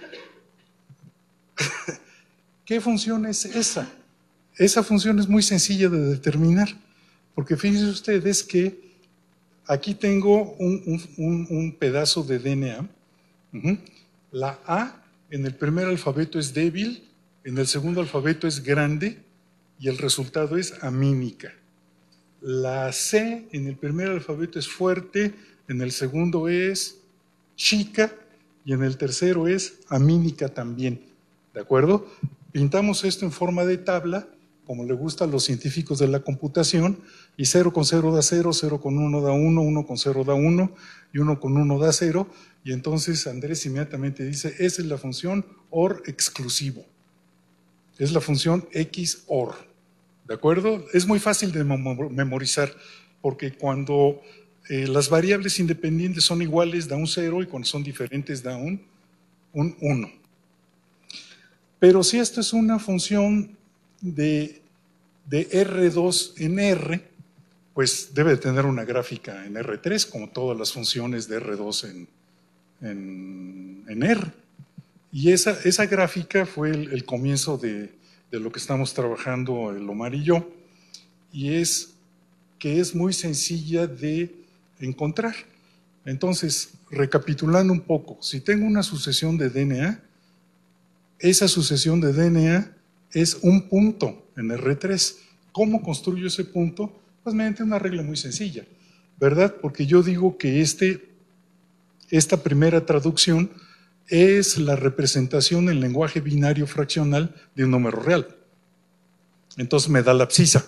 ¿Qué función es esa? Esa función es muy sencilla de determinar, porque fíjense ustedes que aquí tengo un, un, un pedazo de D N A. Uh-huh. La A en el primer alfabeto es débil, en el segundo alfabeto es grande y el resultado es amínica. La C en el primer alfabeto es fuerte, en el segundo es chica y en el tercero es amínica también. ¿De acuerdo? Pintamos esto en forma de tabla, como le gusta a los científicos de la computación, y cero con cero da cero, cero con uno da uno, uno con cero da uno y uno con uno da cero. Y entonces Andrés inmediatamente dice, esa es la función O R exclusivo. Es la función X O R. ¿De acuerdo? Es muy fácil de memorizar, porque cuando eh, las variables independientes son iguales da un cero y cuando son diferentes da un, un uno. Pero si esto es una función de, de erre dos en R, pues debe de tener una gráfica en erre tres, como todas las funciones de erre dos en, en, en R. Y esa, esa gráfica fue el, el comienzo de, de lo que estamos trabajando el Omar y yo, y es que es muy sencilla de encontrar. Entonces, recapitulando un poco, si tengo una sucesión de D N A, esa sucesión de D N A es un punto en erre tres. ¿Cómo construyo ese punto? Pues mediante una regla muy sencilla, ¿verdad? Porque yo digo que este, esta primera traducción es la representación en lenguaje binario fraccional de un número real. Entonces me da la abscisa.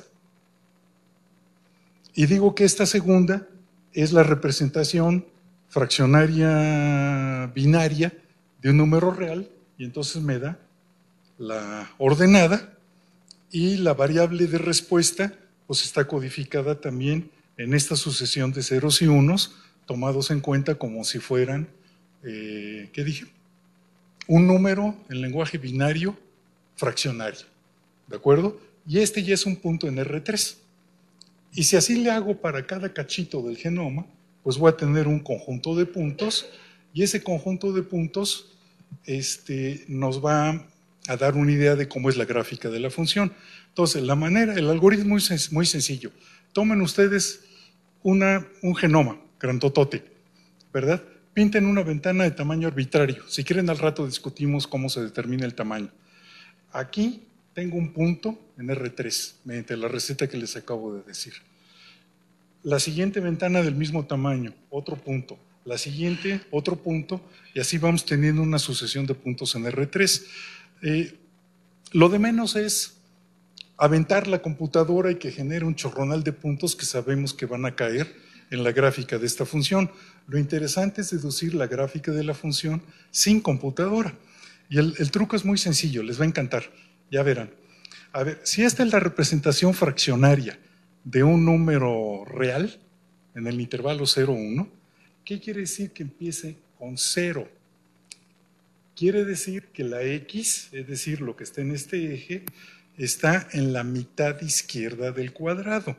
Y digo que esta segunda es la representación fraccionaria binaria de un número real, y entonces me da la ordenada, y la variable de respuesta pues está codificada también en esta sucesión de ceros y unos, tomados en cuenta como si fueran, eh, ¿qué dije? Un número en lenguaje binario fraccionario, ¿de acuerdo? Y este ya es un punto en erre tres. Y si así le hago para cada cachito del genoma, pues voy a tener un conjunto de puntos, y ese conjunto de puntos este, nos va a dar una idea de cómo es la gráfica de la función. Entonces, la manera, el algoritmo es muy sencillo. Tomen ustedes una, un genoma grandotote, ¿verdad? Pinten una ventana de tamaño arbitrario. Si quieren, al rato discutimos cómo se determina el tamaño. Aquí tengo un punto en erre tres, mediante la receta que les acabo de decir. La siguiente ventana del mismo tamaño, otro punto. La siguiente, otro punto, y así vamos teniendo una sucesión de puntos en erre tres. Eh, lo de menos es aventar la computadora y que genere un chorronal de puntos que sabemos que van a caer en la gráfica de esta función. Lo interesante es deducir la gráfica de la función sin computadora. Y el, el truco es muy sencillo, les va a encantar, ya verán. A ver, si esta es la representación fraccionaria de un número real en el intervalo cero, uno, ¿qué quiere decir que empiece con cero? Quiere decir que la X, es decir, lo que está en este eje, está en la mitad izquierda del cuadrado.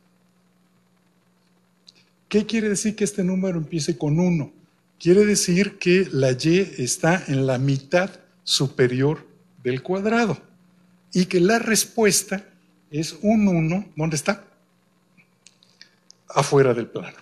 ¿Qué quiere decir que este número empiece con uno? Quiere decir que la Y está en la mitad superior del cuadrado y que la respuesta es un uno, ¿dónde está? Afuera del plano.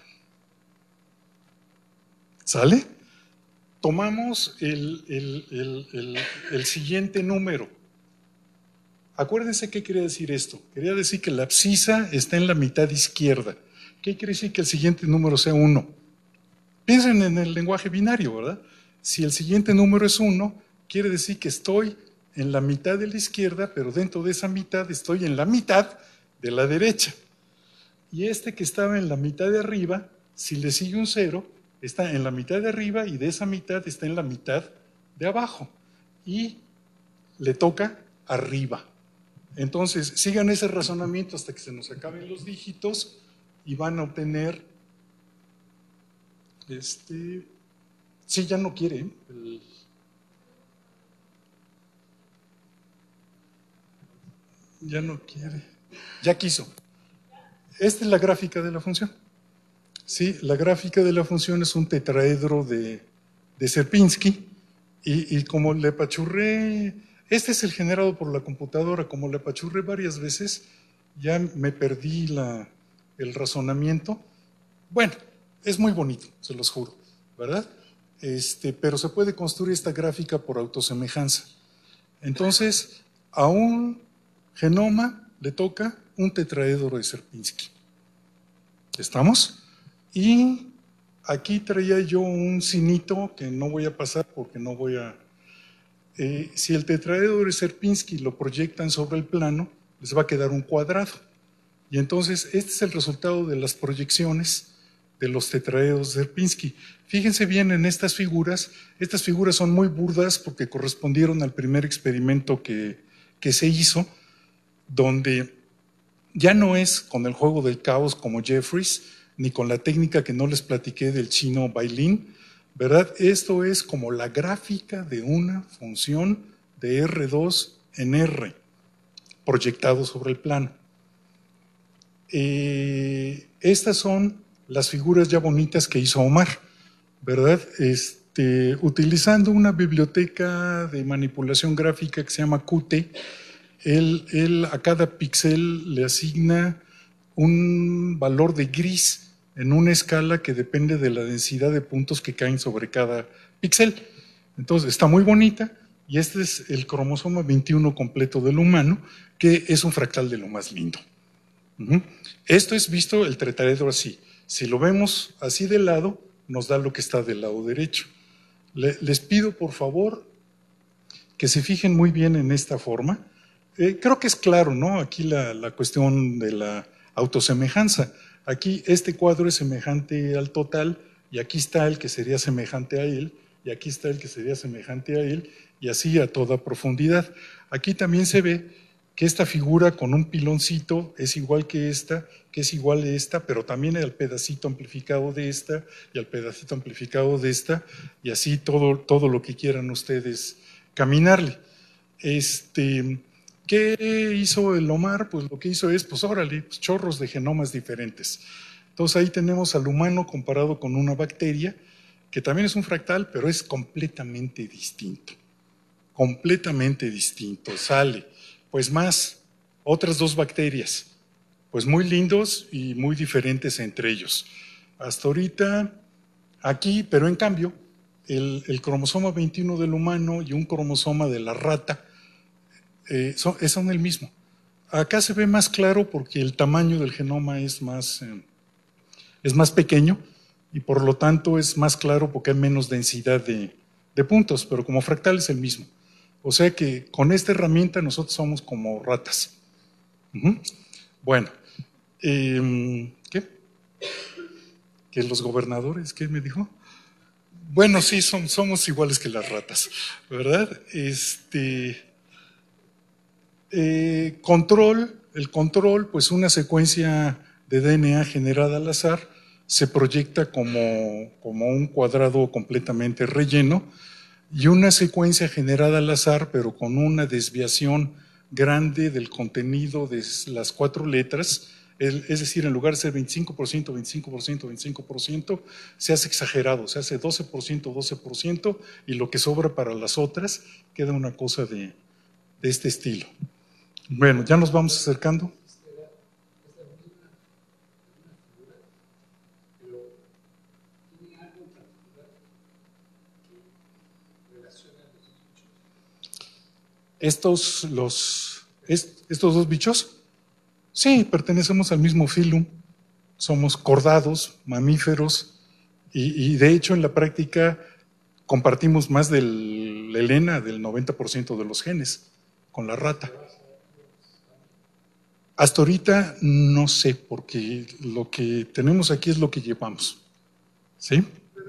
¿Sale? Tomamos el, el, el, el, el siguiente número. Acuérdense qué quería decir esto. Quería decir que la abscisa está en la mitad izquierda. ¿Qué quiere decir que el siguiente número sea uno? Piensen en el lenguaje binario, ¿verdad? Si el siguiente número es uno, quiere decir que estoy en la mitad de la izquierda, pero dentro de esa mitad estoy en la mitad de la derecha. Y este que estaba en la mitad de arriba, si le sigue un cero, está en la mitad de arriba y de esa mitad está en la mitad de abajo. Y le toca arriba. Entonces, sigan ese razonamiento hasta que se nos acaben los dígitos y van a obtener, este, sí, ya no quiere, ¿eh? El, ya no quiere, ya quiso. Esta es la gráfica de la función. Sí, la gráfica de la función es un tetraedro de, de Sierpinski y, y como le apachurré, este es el generado por la computadora, como le apachurré varias veces, ya me perdí la, el razonamiento. Bueno, es muy bonito, se los juro, ¿verdad? Este, pero se puede construir esta gráfica por autosemejanza. Entonces, a un genoma le toca un tetraedro de Sierpinski. ¿Estamos? Y aquí traía yo un sinito que no voy a pasar porque no voy a... Eh, si el tetraedro de Sierpinski lo proyectan sobre el plano, les va a quedar un cuadrado. Y entonces este es el resultado de las proyecciones de los tetraedros de Sierpinski. Fíjense bien en estas figuras. Estas figuras son muy burdas porque correspondieron al primer experimento que, que se hizo, donde ya no es con el juego del caos como Jeffries, ni con la técnica que no les platiqué del chino Bailin, ¿verdad? Esto es como la gráfica de una función de erre dos en R. proyectado sobre el plano. Eh, estas son las figuras ya bonitas que hizo Omar, ¿verdad? Este, utilizando una biblioteca de manipulación gráfica que se llama Qt, él, él a cada píxel le asigna un valor de gris en una escala que depende de la densidad de puntos que caen sobre cada píxel. Entonces está muy bonita, y este es el cromosoma veintiuno completo del humano, que es un fractal de lo más lindo. Uh-huh. Esto es visto el tetraedro así. Si lo vemos así de lado, nos da lo que está del lado derecho. Le, les pido por favor que se fijen muy bien en esta forma. Eh, creo que es claro, ¿no? Aquí la, la cuestión de la autosemejanza. Aquí este cuadro es semejante al total, y aquí está el que sería semejante a él, y aquí está el que sería semejante a él, y así a toda profundidad. Aquí también se ve que esta figura con un piloncito es igual que esta, que es igual a esta, pero también al pedacito amplificado de esta, y al pedacito amplificado de esta, y así todo, todo lo que quieran ustedes caminarle. Este, ¿qué hizo el Omar? Pues lo que hizo es, pues órale, pues chorros de genomas diferentes. Entonces ahí tenemos al humano comparado con una bacteria, que también es un fractal, pero es completamente distinto. Completamente distinto. Sale, pues más, otras dos bacterias, pues muy lindos y muy diferentes entre ellos. Hasta ahorita, aquí, pero en cambio, el, el cromosoma veintiuno del humano y un cromosoma de la rata eh, son, son el mismo. Acá se ve más claro porque el tamaño del genoma es más, eh, es más pequeño, y por lo tanto es más claro porque hay menos densidad de, de puntos, pero como fractal es el mismo. O sea que con esta herramienta nosotros somos como ratas. Uh-huh. Bueno, eh, ¿qué? ¿Que los gobernadores? ¿Qué me dijo? Bueno, sí, son, somos iguales que las ratas, ¿verdad? Este, eh, control, el control, pues una secuencia de D N A generada al azar se proyecta como, como un cuadrado completamente relleno, y una secuencia generada al azar, pero con una desviación grande del contenido de las cuatro letras, es decir, en lugar de ser veinticinco por ciento, veinticinco por ciento, veinticinco por ciento, se hace exagerado, se hace doce por ciento, doce por ciento, y lo que sobra para las otras queda una cosa de, de este estilo. Bueno, ya nos vamos acercando. Estos, los, estos dos bichos, sí, pertenecemos al mismo filum, somos cordados, mamíferos, y, y de hecho en la práctica compartimos más del Helena, del noventa por ciento de los genes, con la rata. Hasta ahorita no sé, porque lo que tenemos aquí es lo que llevamos. ¿Sí?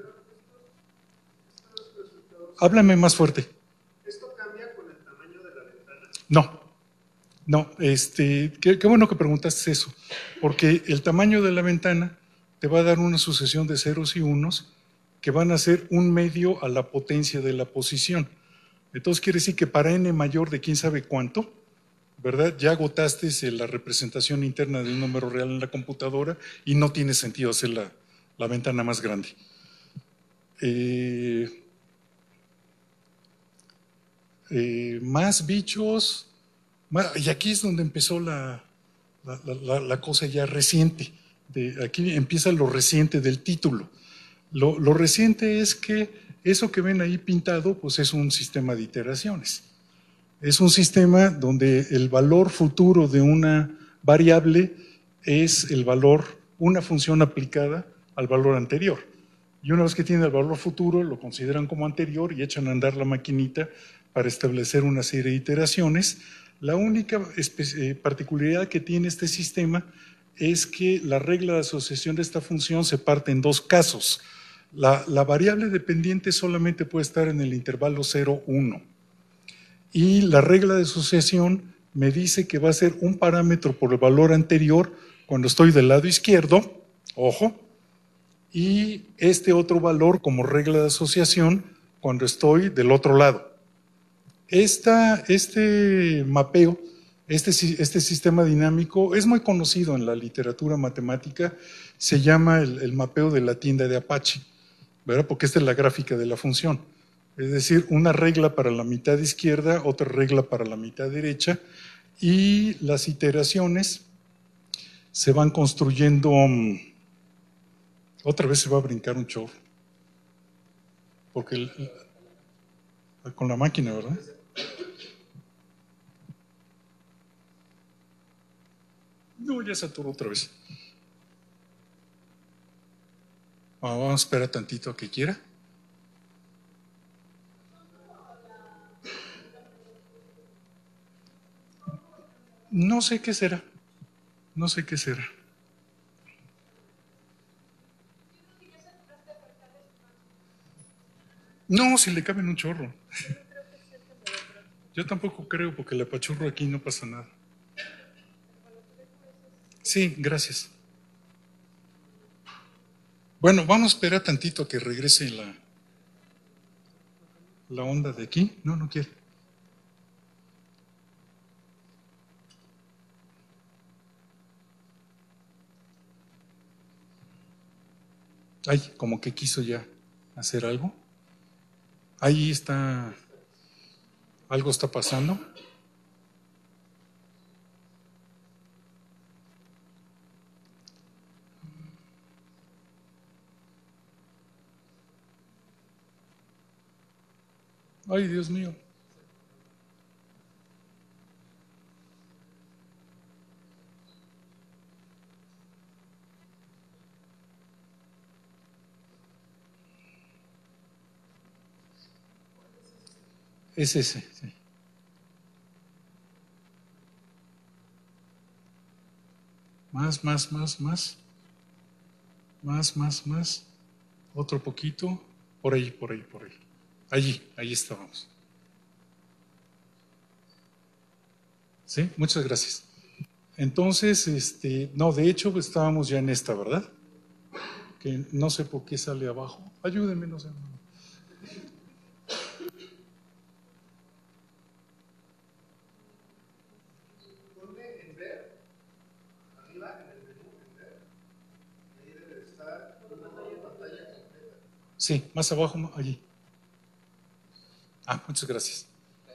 Háblame más fuerte. ¿Esto cambia con el tamaño de la ventana? No, no, este, qué, qué bueno que preguntaste eso, porque el tamaño de la ventana te va a dar una sucesión de ceros y unos que van a ser un medio a la potencia de la posición. Entonces quiere decir que para n mayor de quién sabe cuánto, ¿verdad? Ya agotaste la representación interna de un número real en la computadora y no tiene sentido hacer la, la ventana más grande. Eh, eh, más bichos, más, y aquí es donde empezó la, la, la, la cosa ya reciente. De, aquí empieza lo reciente del título. Lo, lo reciente es que eso que ven ahí pintado, pues es un sistema de iteraciones. Es un sistema donde el valor futuro de una variable es el valor, una función aplicada al valor anterior. Y una vez que tiene el valor futuro, lo consideran como anterior y echan a andar la maquinita para establecer una serie de iteraciones. La única particularidad que tiene este sistema es que la regla de asociación de esta función se parte en dos casos. La, la variable dependiente solamente puede estar en el intervalo cero, uno. Y la regla de asociación me dice que va a ser un parámetro por el valor anterior cuando estoy del lado izquierdo, ojo, y este otro valor como regla de asociación cuando estoy del otro lado. Esta, este mapeo Este, este sistema dinámico es muy conocido en la literatura matemática, se llama el, el mapeo de la tienda de Apache, ¿verdad? Porque esta es la gráfica de la función. Es decir, una regla para la mitad izquierda, otra regla para la mitad derecha, y las iteraciones se van construyendo. Um, otra vez se va a brincar un chorro, porque el, el, con la máquina, ¿verdad? No, ya se atoró otra vez. Ah, vamos a esperar tantito a que quiera. No sé qué será. No sé qué será. No, si le caben un chorro. Yo tampoco creo, porque el apachurro aquí no pasa nada. Sí, gracias. Bueno, vamos a esperar tantito a que regrese la, la onda de aquí. No, no quiere. Ay, como que quiso ya hacer algo. Ahí está, algo está pasando. Ay, Dios mío. Es ese, sí. Más, más, más, más. Más, más, más. Otro poquito. Por ahí, por ahí, por ahí. Allí, ahí estábamos. Sí, muchas gracias. Entonces, este, no, de hecho estábamos ya en esta, ¿verdad? Que no sé por qué sale abajo. Ayúdenme, no sé. Sí, más abajo, allí. Ah, muchas gracias.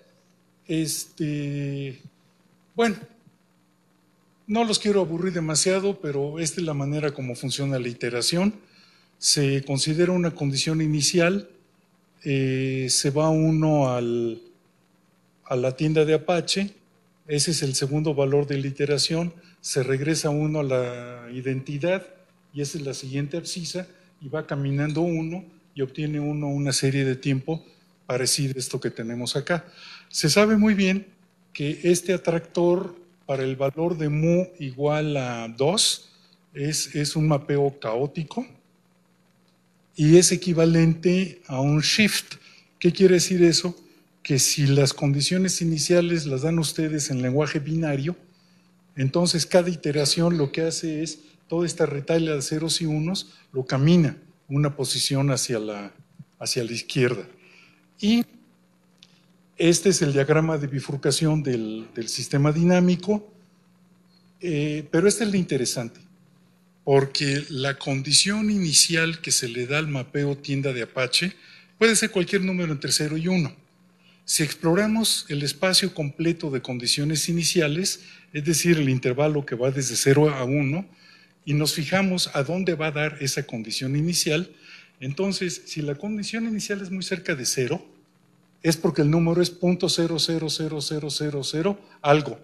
Este, bueno, no los quiero aburrir demasiado, pero esta es la manera como funciona la iteración. Se considera una condición inicial, eh, se va uno al, a la tienda de Apache, ese es el segundo valor de la iteración, se regresa uno a la identidad y esa es la siguiente abscisa y va caminando uno y obtiene uno una serie de tiempo parecida a esto que tenemos acá. Se sabe muy bien que este atractor para el valor de mu igual a dos es, es un mapeo caótico y es equivalente a un shift. ¿Qué quiere decir eso? Que si las condiciones iniciales las dan ustedes en lenguaje binario, entonces cada iteración lo que hace es toda esta retahíla de ceros y unos lo camina una posición hacia la, hacia la izquierda. Y este es el diagrama de bifurcación del, del sistema dinámico, eh, pero este es lo interesante, porque la condición inicial que se le da al mapeo tienda de Apache puede ser cualquier número entre cero y uno. Si exploramos el espacio completo de condiciones iniciales, es decir, el intervalo que va desde cero a uno, y nos fijamos a dónde va a dar esa condición inicial, entonces, si la condición inicial es muy cerca de cero, es porque el número es punto cero cero cero cero cero cero algo.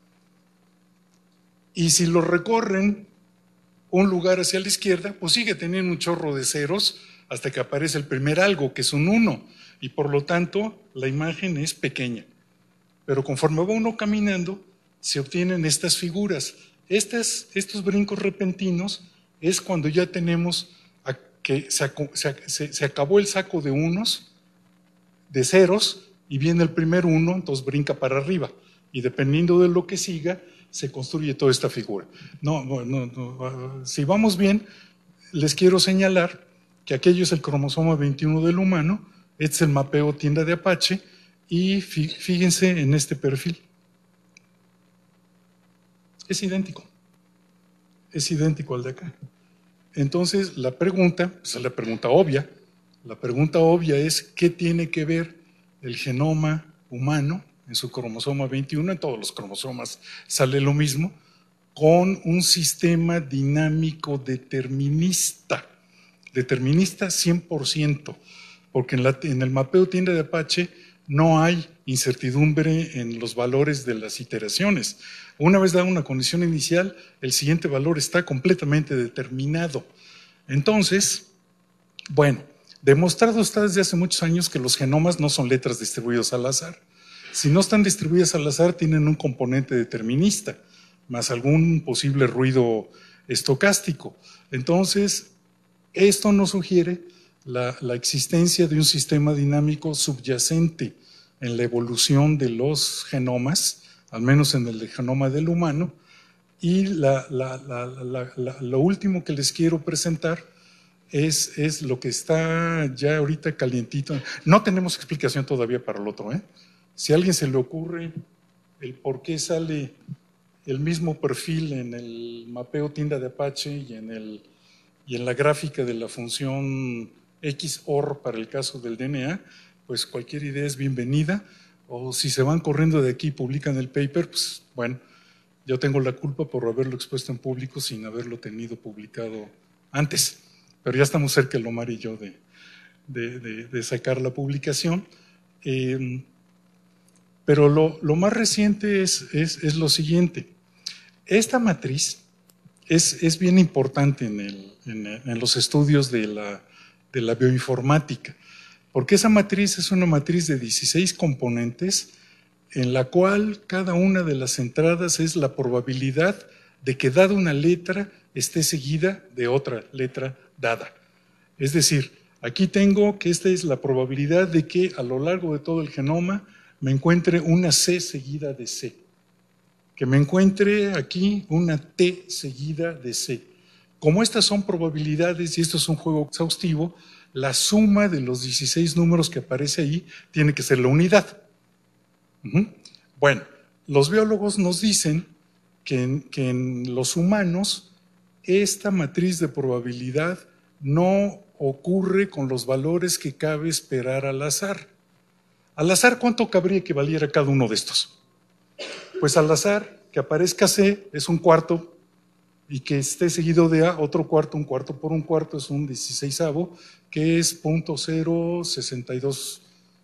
Y si lo recorren un lugar hacia la izquierda, pues sigue teniendo un chorro de ceros hasta que aparece el primer algo, que es un uno, y por lo tanto la imagen es pequeña. Pero conforme va uno caminando, se obtienen estas figuras. Estas, estos brincos repentinos es cuando ya tenemos a que se, se, se acabó el saco de unos, de ceros, y viene el primer uno, entonces brinca para arriba. Y dependiendo de lo que siga, se construye toda esta figura. No, no, no, no, si vamos bien, les quiero señalar que aquello es el cromosoma veintiuno del humano, este es el mapeo tienda de Apache, y fíjense en este perfil. es idéntico, es idéntico al de acá. Entonces, la pregunta, pues es la pregunta obvia, la pregunta obvia es, ¿qué tiene que ver el genoma humano en su cromosoma veintiuno, en todos los cromosomas sale lo mismo, con un sistema dinámico determinista, determinista cien por ciento, porque en, la, en el mapeo tienda de Apache no hay incertidumbre en los valores de las iteraciones. Una vez dada una condición inicial, el siguiente valor está completamente determinado. Entonces, bueno, demostrado está desde hace muchos años que los genomas no son letras distribuidas al azar. Si no están distribuidas al azar, tienen un componente determinista, más algún posible ruido estocástico. Entonces, esto nos sugiere la, la existencia de un sistema dinámico subyacente en la evolución de los genomas, al menos en el genoma del humano. Y la, la, la, la, la, lo último que les quiero presentar es, es lo que está ya ahorita calientito. No tenemos explicación todavía para el otro, ¿eh? Si a alguien se le ocurre el por qué sale el mismo perfil en el mapeo tienda de Apache y en, el, y en la gráfica de la función X O R para el caso del D N A, pues cualquier idea es bienvenida. O si se van corriendo de aquí y publican el paper, pues bueno, yo tengo la culpa por haberlo expuesto en público sin haberlo tenido publicado antes. Pero ya estamos cerca, el Omar y yo, de, de, de, de sacar la publicación. Eh, pero lo, lo más reciente es, es, es lo siguiente. Esta matriz es, es bien importante en, el, en, en los estudios de la, de la bioinformática, porque esa matriz es una matriz de dieciséis componentes en la cual cada una de las entradas es la probabilidad de que dada una letra esté seguida de otra letra dada. Es decir, aquí tengo que esta es la probabilidad de que a lo largo de todo el genoma me encuentre una C seguida de C, que me encuentre aquí una T seguida de C. Como estas son probabilidades y esto es un juego exhaustivo, la suma de los dieciséis números que aparece ahí tiene que ser la unidad. Uh-huh. Bueno, los biólogos nos dicen que en, que en los humanos esta matriz de probabilidad no ocurre con los valores que cabe esperar al azar. Al azar, ¿cuánto cabría que valiera cada uno de estos? Pues al azar, que aparezca C es un cuarto y que esté seguido de A, otro cuarto, un cuarto por un cuarto es un dieciseisavo, que es punto cero sesenta y dos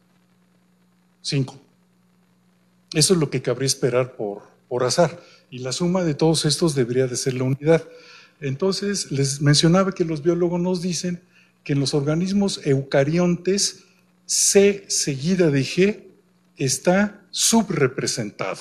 cinco. Eso es lo que cabría esperar por, por azar. Y la suma de todos estos debería de ser la unidad. Entonces, les mencionaba que los biólogos nos dicen que en los organismos eucariontes C seguida de G está subrepresentado.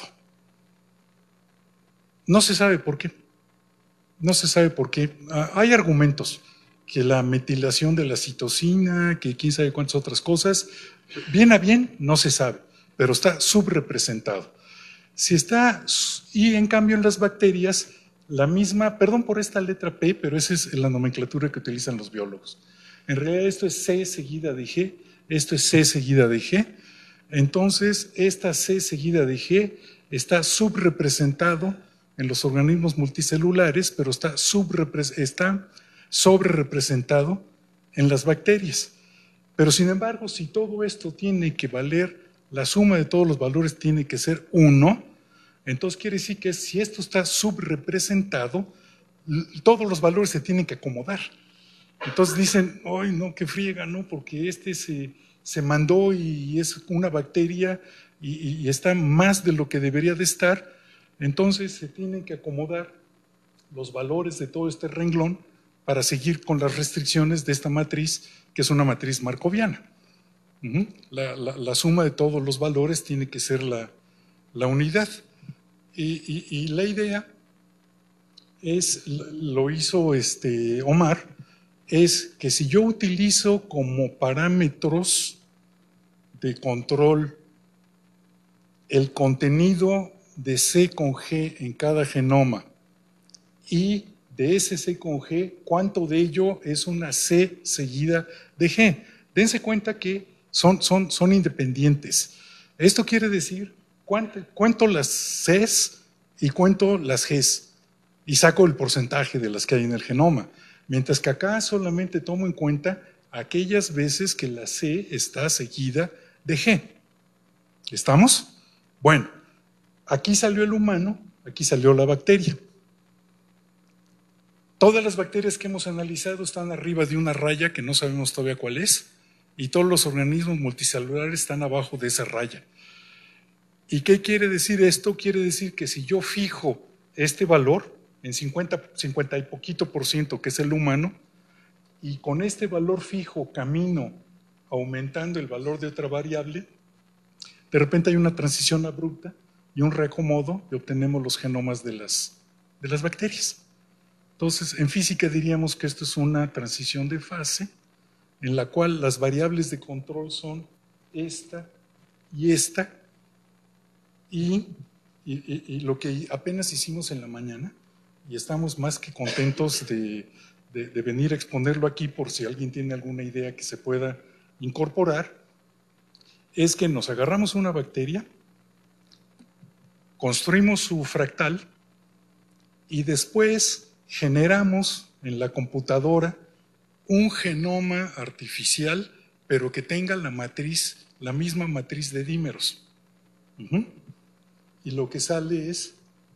No se sabe por qué. No se sabe por qué. Hay argumentos, que la metilación de la citosina, que quién sabe cuántas otras cosas, bien a bien no se sabe, pero está subrepresentado. Si está, y en cambio en las bacterias, la misma, perdón por esta letra P, pero esa es la nomenclatura que utilizan los biólogos. En realidad esto es C seguida de G, esto es C seguida de G. Entonces, esta C seguida de G está subrepresentado en los organismos multicelulares, pero está, está sobrerepresentado en las bacterias. Pero sin embargo, si todo esto tiene que valer, la suma de todos los valores tiene que ser uno, entonces quiere decir que si esto está subrepresentado, todos los valores se tienen que acomodar. Entonces dicen, ay no, qué friega, ¿no? Porque este se, se mandó y es una bacteria y, y está más de lo que debería de estar, entonces se tienen que acomodar los valores de todo este renglón para seguir con las restricciones de esta matriz, que es una matriz markoviana. Uh-huh. la, la, la suma de todos los valores tiene que ser la, la unidad. Y, y, y la idea es, lo hizo este Omar, es que si yo utilizo como parámetros de control el contenido de C con G en cada genoma y de ese C con G, cuánto de ello es una C seguida de G. Dense cuenta que son, son, son independientes. Esto quiere decir cuánto, cuánto las Cs y cuento las Gs y saco el porcentaje de las que hay en el genoma, mientras que acá solamente tomo en cuenta aquellas veces que la C está seguida de G. ¿Estamos? Bueno, aquí salió el humano, aquí salió la bacteria. Todas las bacterias que hemos analizado están arriba de una raya que no sabemos todavía cuál es, y todos los organismos multicelulares están abajo de esa raya. ¿Y qué quiere decir esto? Quiere decir que si yo fijo este valor en cincuenta, cincuenta y poquito por ciento, que es el humano, y con este valor fijo camino aumentando el valor de otra variable, de repente hay una transición abrupta y un reacomodo y obtenemos los genomas de las, de las bacterias. Entonces, en física diríamos que esto es una transición de fase en la cual las variables de control son esta y esta, y, y, y, y lo que apenas hicimos en la mañana, y estamos más que contentos de, de, de venir a exponerlo aquí por si alguien tiene alguna idea que se pueda incorporar, es que nos agarramos una bacteria, construimos su fractal y después generamos en la computadora un genoma artificial, pero que tenga la matriz, la misma matriz de dímeros. Uh-huh. Y lo que sale es,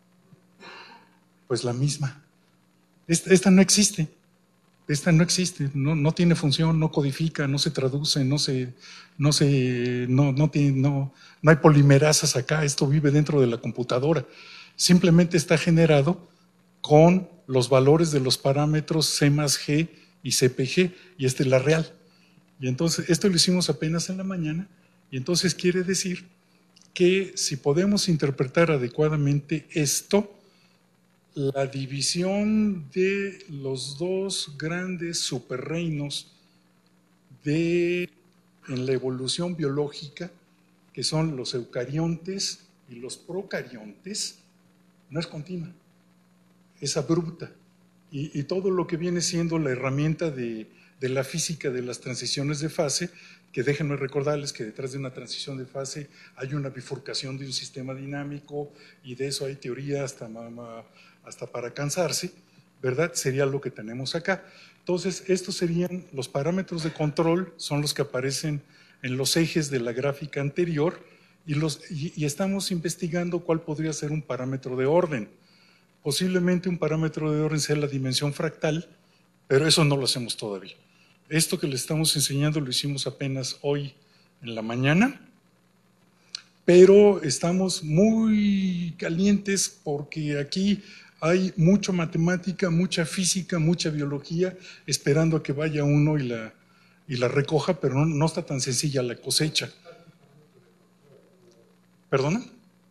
pues la misma. Esta, esta no existe, esta no existe, no, no tiene función, no codifica, no se traduce, no se, no se, no, no tiene, no, no hay polimerasas acá, esto vive dentro de la computadora. Simplemente está generado con los valores de los parámetros C más G y C P G, y esta es la real. Y entonces, esto lo hicimos apenas en la mañana, y entonces quiere decir que si podemos interpretar adecuadamente esto, la división de los dos grandes superreinos de, en la evolución biológica, que son los eucariontes y los procariontes, no es continua, es abrupta. Y, y todo lo que viene siendo la herramienta de, de la física de las transiciones de fase, que déjenme recordarles que detrás de una transición de fase hay una bifurcación de un sistema dinámico, y de eso hay teoría hasta, hasta para cansarse, ¿verdad? Sería lo que tenemos acá. Entonces, estos serían los parámetros de control, son los que aparecen en los ejes de la gráfica anterior, y, los, y, y estamos investigando cuál podría ser un parámetro de orden. Posiblemente un parámetro de orden sea la dimensión fractal, pero eso no lo hacemos todavía. Esto que les estamos enseñando lo hicimos apenas hoy en la mañana, pero estamos muy calientes porque aquí hay mucha matemática, mucha física, mucha biología, esperando a que vaya uno y la, y la recoja, pero no, no está tan sencilla la cosecha. ¿Perdona?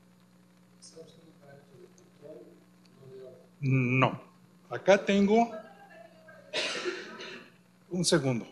No. Acá tengo un segundo.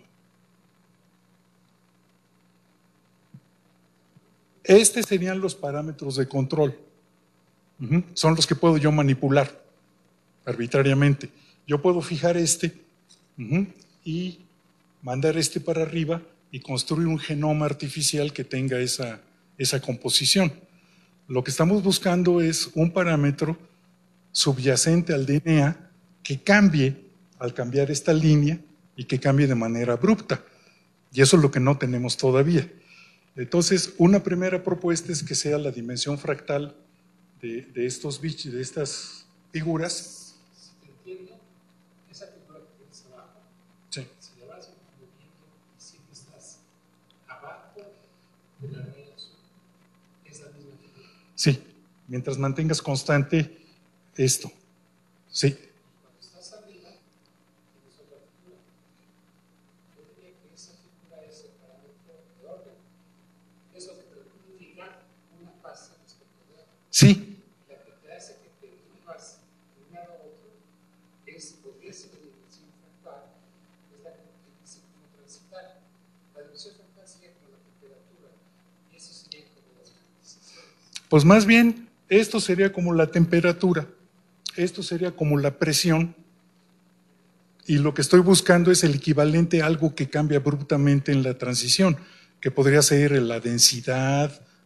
Estos serían los parámetros de control. Uh-huh. Son los que puedo yo manipular arbitrariamente. Yo puedo fijar este uh-huh, y mandar este para arriba y construir un genoma artificial que tenga esa, esa composición. Lo que estamos buscando es un parámetro subyacente al D N A que cambie al cambiar esta línea y que cambie de manera abrupta. Y eso es lo que no tenemos todavía. Entonces, una primera propuesta es que sea la dimensión fractal de, de estos bichos, de estas figuras. Si te entiendo, esa figura que tienes abajo, sí. si le vas a movimiento y siempre estás abajo de la raya azul, es la misma figura. Sí, mientras mantengas constante esto. Sí. Cuando estás arriba, tienes otra figura. Yo diría que esa figura es el parámetro de orden. Eso te permite fijar una fase respecto de otra. Sí. La que te hace que te vivas de un lado a otro es, podría ser la dimensión fractal, es la que te dice cómo transitar. La dimensión fractal sería como la temperatura, y eso sería como las transiciones. Pues más bien, esto sería como la temperatura. Esto sería como la presión, y lo que estoy buscando es el equivalente a algo que cambia abruptamente en la transición, que podría ser la densidad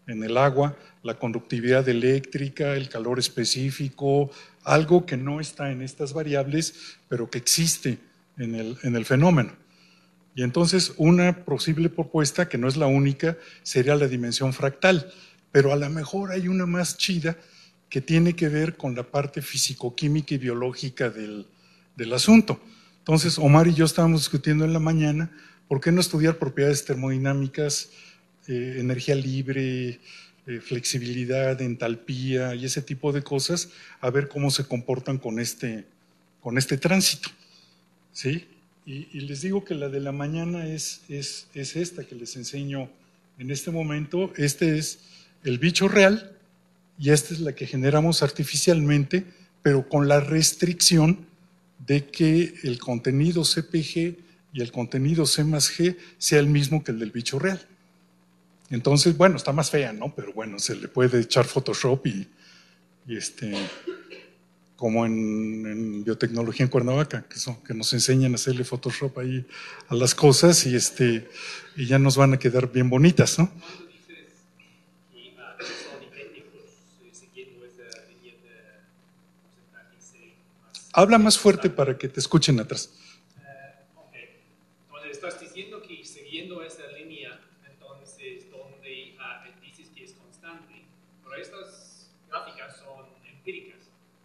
en el agua, la conductividad eléctrica, el calor específico, algo que no está en estas variables, pero que existe en el, en el fenómeno. Y entonces una posible propuesta, que no es la única, sería la dimensión fractal, pero a lo mejor hay una más chida que tiene que ver con la parte físico-química y biológica del, del asunto. Entonces, Omar y yo estábamos discutiendo en la mañana, ¿por qué no estudiar propiedades termodinámicas, eh, energía libre, eh, flexibilidad, entalpía y ese tipo de cosas, a ver cómo se comportan con este, con este tránsito? ¿Sí? Y, y les digo que la de la mañana es, es, es esta que les enseño en este momento. Este es el bicho real y esta es la que generamos artificialmente, pero con la restricción de que el contenido C P G y el contenido C más G sea el mismo que el del bicho real. Entonces, bueno, está más fea, ¿no? Pero bueno, se le puede echar Photoshop y, y este, como en, en biotecnología en Cuernavaca, que, son, que nos enseñan a hacerle Photoshop ahí a las cosas y, este, y ya nos van a quedar bien bonitas, ¿no? ¿Cuándo dices que uh, son idénticos siguiendo esa línea de porcentaje C más? Habla más fuerte para que te escuchen atrás. Uh, ok. Entonces, estás diciendo que siguiendo esa línea, entonces, donde uh, dices que es constante, pero estas gráficas son empíricas.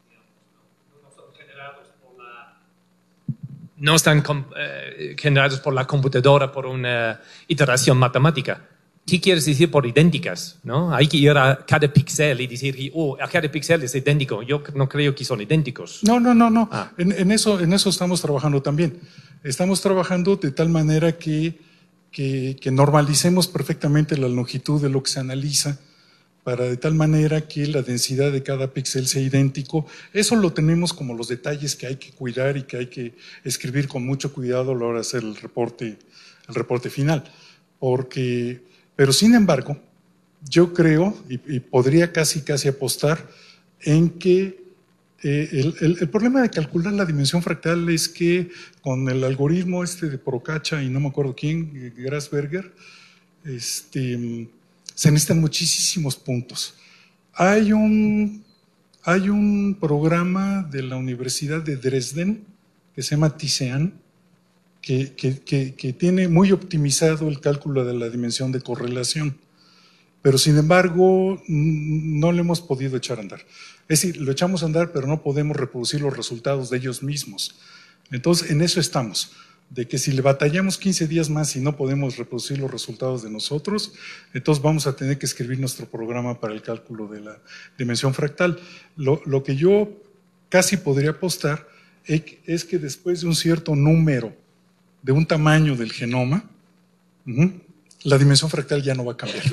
No están eh, generados por la computadora por una iteración matemática. ¿Qué quieres decir por idénticas? ¿No? Hay que ir a cada píxel y decir, oh, a cada píxel es idéntico. Yo no creo que son idénticos. No, no, no, no. Ah. En, en, eso, en eso estamos trabajando también. Estamos trabajando de tal manera que, que, que normalicemos perfectamente la longitud de lo que se analiza, para de tal manera que la densidad de cada píxel sea idéntico. Eso lo tenemos como los detalles que hay que cuidar y que hay que escribir con mucho cuidado a la hora de hacer el reporte, el reporte final. Porque, pero sin embargo, yo creo, y, y podría casi casi apostar, en que eh, el, el, el problema de calcular la dimensión fractal es que con el algoritmo este de Procacha y no me acuerdo quién, Grasberger, este... se necesitan muchísimos puntos. Hay un, hay un programa de la Universidad de Dresden que se llama TISEAN, que, que, que, que tiene muy optimizado el cálculo de la dimensión de correlación, pero sin embargo no le hemos podido echar a andar. Es decir, lo echamos a andar, pero no podemos reproducir los resultados de ellos mismos. Entonces, en eso estamos. De que si le batallamos quince días más y no podemos reproducir los resultados de nosotros, entonces vamos a tener que escribir nuestro programa para el cálculo de la dimensión fractal. Lo, lo que yo casi podría apostar es que después de un cierto número, de un tamaño del genoma, uh-huh, la dimensión fractal ya no va a cambiar.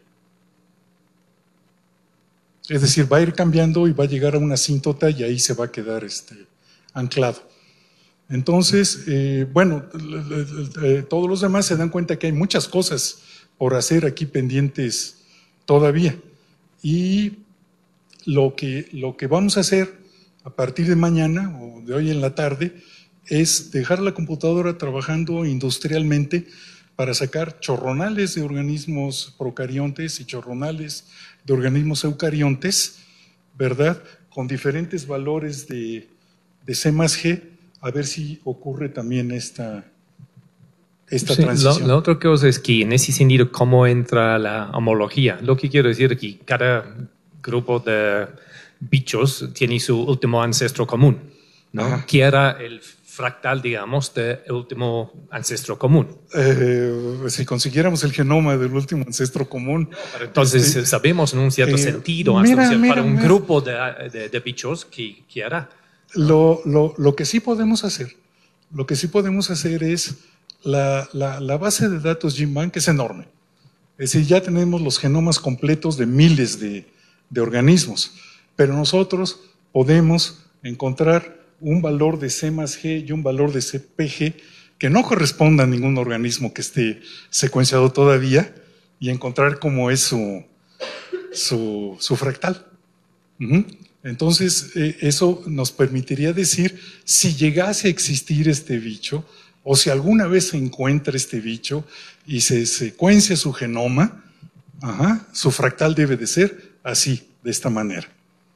Es decir, va a ir cambiando y va a llegar a una asíntota y ahí se va a quedar este, anclado. Entonces, eh, bueno, eh, todos los demás se dan cuenta que hay muchas cosas por hacer aquí pendientes todavía. Y lo que, lo que vamos a hacer a partir de mañana o de hoy en la tarde es dejar la computadora trabajando industrialmente para sacar chorronales de organismos procariontes y chorronales de organismos eucariontes, ¿verdad? Con diferentes valores de, de C más G, a ver si ocurre también esta, esta sí, transición. La otra cosa es que en ese sentido, ¿cómo entra la homología? Lo que quiero decir es que cada grupo de bichos tiene su último ancestro común, ¿no? ¿Qué era el fractal, digamos, del último ancestro común? Eh, si consiguiéramos el genoma del último ancestro común. Pero entonces este, sabemos en un cierto eh, sentido, mira, hasta mira, para un mira. grupo de, de, de bichos que, que hará. Lo, lo, lo que sí podemos hacer, lo que sí podemos hacer es la, la, la base de datos GenBank es enorme. Es decir, ya tenemos los genomas completos de miles de, de organismos, pero nosotros podemos encontrar un valor de C más G y un valor de C P G que no corresponda a ningún organismo que esté secuenciado todavía y encontrar cómo es su, su, su fractal. Uh-huh. Entonces, eh, eso nos permitiría decir si llegase a existir este bicho o si alguna vez se encuentra este bicho y se secuencia su genoma, Ajá, su fractal debe de ser así, de esta manera.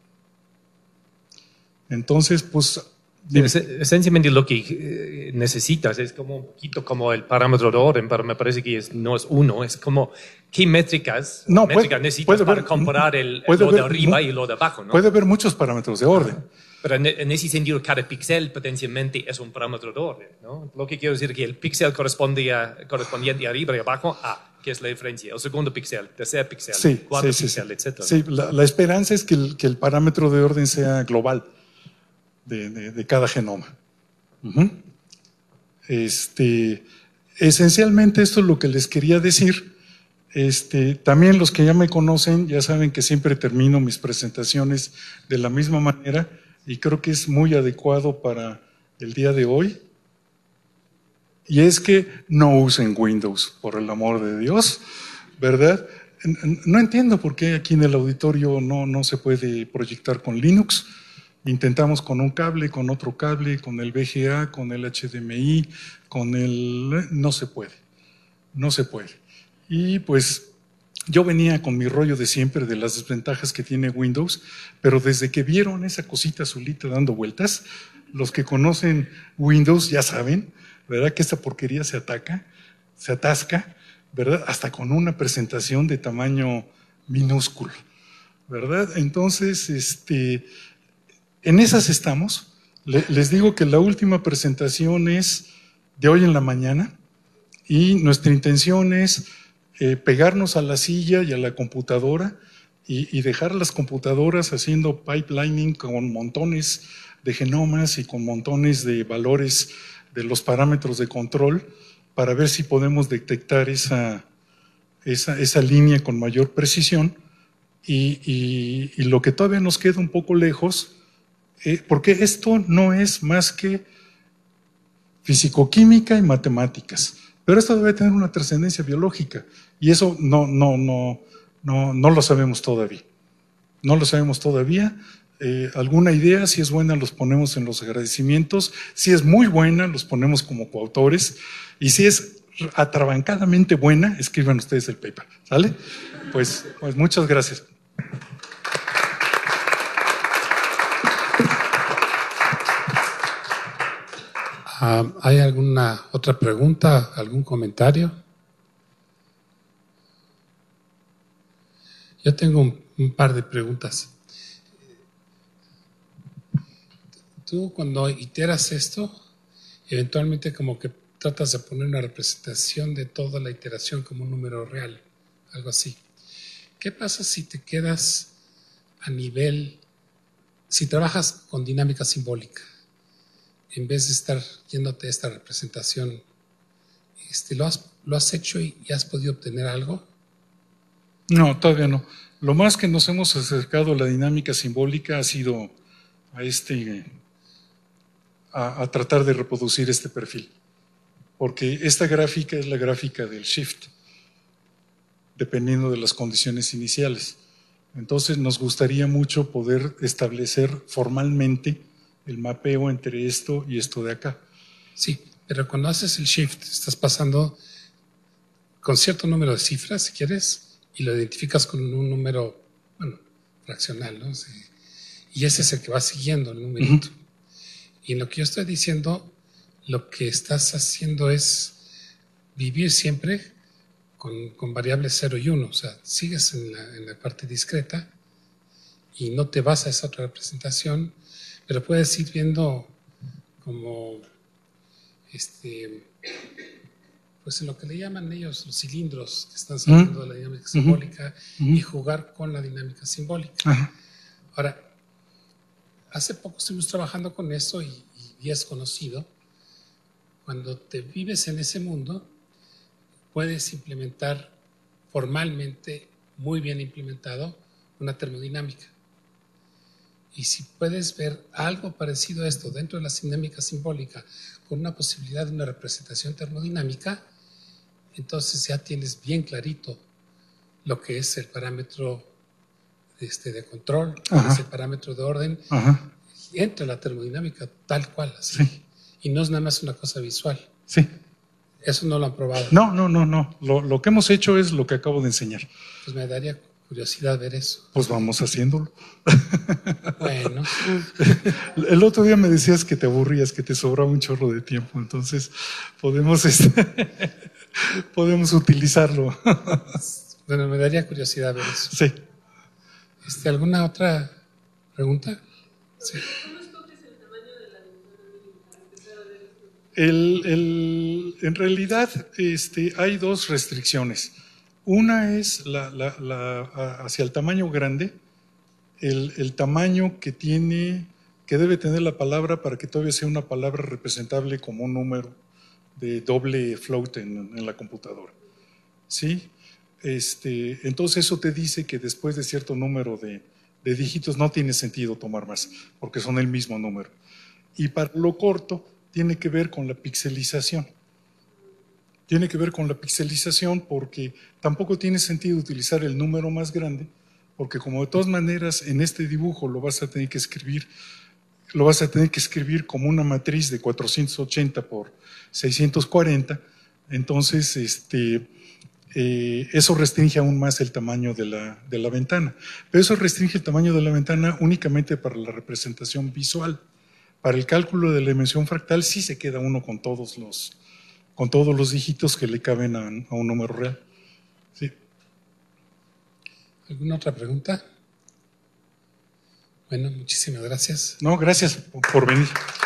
Entonces, pues... Es, esencialmente lo que necesitas es como un poquito como el parámetro de orden, pero me parece que es, no es uno, es como qué métricas, no, métricas puede, necesitas puede para ver, comparar el, puede lo de ver, arriba no, y lo de abajo, ¿no? Puede haber muchos parámetros de orden. Ah, pero en, en ese sentido, cada píxel potencialmente es un parámetro de orden, ¿no? Lo que quiero decir es que el píxel corresponde correspondiente arriba y abajo a, ¿qué es la diferencia? El segundo píxel, tercer píxel, sí, cuarto sí, píxel, sí, etcétera. Sí, la, la esperanza es que el, que el parámetro de orden sea global de, de, de cada genoma. Uh-huh. Este, esencialmente esto es lo que les quería decir. Este, también los que ya me conocen ya saben que siempre termino mis presentaciones de la misma manera y creo que es muy adecuado para el día de hoy. Y es que no usen Windows, por el amor de Dios, ¿verdad? No entiendo por qué aquí en el auditorio no, no se puede proyectar con Linux. Intentamos con un cable, con otro cable, con el V G A, con el H D M I, con el... No se puede, no se puede. Y pues yo venía con mi rollo de siempre de las desventajas que tiene Windows, pero desde que vieron esa cosita azulita dando vueltas, los que conocen Windows ya saben, ¿verdad? Que esta porquería se ataca, se atasca, ¿verdad? Hasta con una presentación de tamaño minúsculo, ¿verdad? Entonces, este... en esas estamos. Les digo que la última presentación es de hoy en la mañana y nuestra intención es eh, pegarnos a la silla y a la computadora y, y dejar las computadoras haciendo pipelining con montones de genomas y con montones de valores de los parámetros de control para ver si podemos detectar esa, esa, esa línea con mayor precisión y, y, y lo que todavía nos queda un poco lejos. Eh, porque esto no es más que fisicoquímica y matemáticas, pero esto debe tener una trascendencia biológica y eso no, no, no, no, no lo sabemos todavía. No lo sabemos todavía. Eh, alguna idea, si es buena, los ponemos en los agradecimientos. Si es muy buena, los ponemos como coautores. Y si es atrabancadamente buena, escriban ustedes el paper. ¿Sale? Pues, pues muchas gracias. Uh, ¿Hay alguna otra pregunta, algún comentario? Yo tengo un, un par de preguntas. Tú cuando iteras esto, eventualmente como que tratas de poner una representación de toda la iteración como un número real, algo así. ¿Qué pasa si te quedas a nivel, si trabajas con dinámica simbólica? En vez de estar yéndote a esta representación, este, ¿lo, has, ¿lo has hecho y, y has podido obtener algo? No, todavía no. Lo más que nos hemos acercado a la dinámica simbólica ha sido a, este, a, a tratar de reproducir este perfil. Porque esta gráfica es la gráfica del shift, dependiendo de las condiciones iniciales. Entonces nos gustaría mucho poder establecer formalmente el mapeo entre esto y esto de acá. Sí, pero cuando haces el shift, estás pasando con cierto número de cifras, si quieres, y lo identificas con un número, bueno, fraccional, ¿no? Sí. Y ese es el que va siguiendo el numerito. Uh-huh. Y en lo que yo estoy diciendo, lo que estás haciendo es vivir siempre con, con variables cero y uno, o sea, sigues en la, en la parte discreta y no te vas a esa otra representación, pero puedes ir viendo como, este, pues en lo que le llaman ellos los cilindros que están saliendo uh-huh. de la dinámica simbólica uh-huh. y jugar con la dinámica simbólica. Uh-huh. Ahora, hace poco estuvimos trabajando con eso y, y es conocido. Cuando te vives en ese mundo, puedes implementar formalmente, muy bien implementado, una termodinámica. Y si puedes ver algo parecido a esto dentro de la dinámica simbólica con una posibilidad de una representación termodinámica, entonces ya tienes bien clarito lo que es el parámetro este, de control, lo que es el parámetro de orden, Ajá. entra la termodinámica tal cual, así. Sí. Y no es nada más una cosa visual. Sí. Eso no lo han probado. No, no, no, no. Lo, lo que hemos hecho es lo que acabo de enseñar. Pues me daría curiosidad ver eso. Pues vamos haciéndolo. Bueno. El otro día me decías que te aburrías, que te sobraba un chorro de tiempo, entonces podemos, este, podemos utilizarlo. Bueno, me daría curiosidad ver eso. Sí. Este, ¿alguna otra pregunta? Sí. El, el, en realidad este, hay dos restricciones. Una es la, la, la, hacia el tamaño grande, el, el tamaño que tiene, que debe tener la palabra para que todavía sea una palabra representable como un número de doble float en, en la computadora. ¿Sí? Este, entonces eso te dice que después de cierto número de, de dígitos no tiene sentido tomar más, porque son el mismo número. Y para lo corto tiene que ver con la pixelización. Tiene que ver con la pixelización porque tampoco tiene sentido utilizar el número más grande, porque como de todas maneras en este dibujo lo vas a tener que escribir, lo vas a tener que escribir como una matriz de cuatrocientos ochenta por seiscientos cuarenta, entonces este, eh, eso restringe aún más el tamaño de la, de la ventana. Pero eso restringe el tamaño de la ventana únicamente para la representación visual. Para el cálculo de la dimensión fractal sí se queda uno con todos los, con todos los dígitos que le caben a, a un número real. ¿Sí? ¿Alguna otra pregunta? Bueno, muchísimas gracias. No, gracias por venir.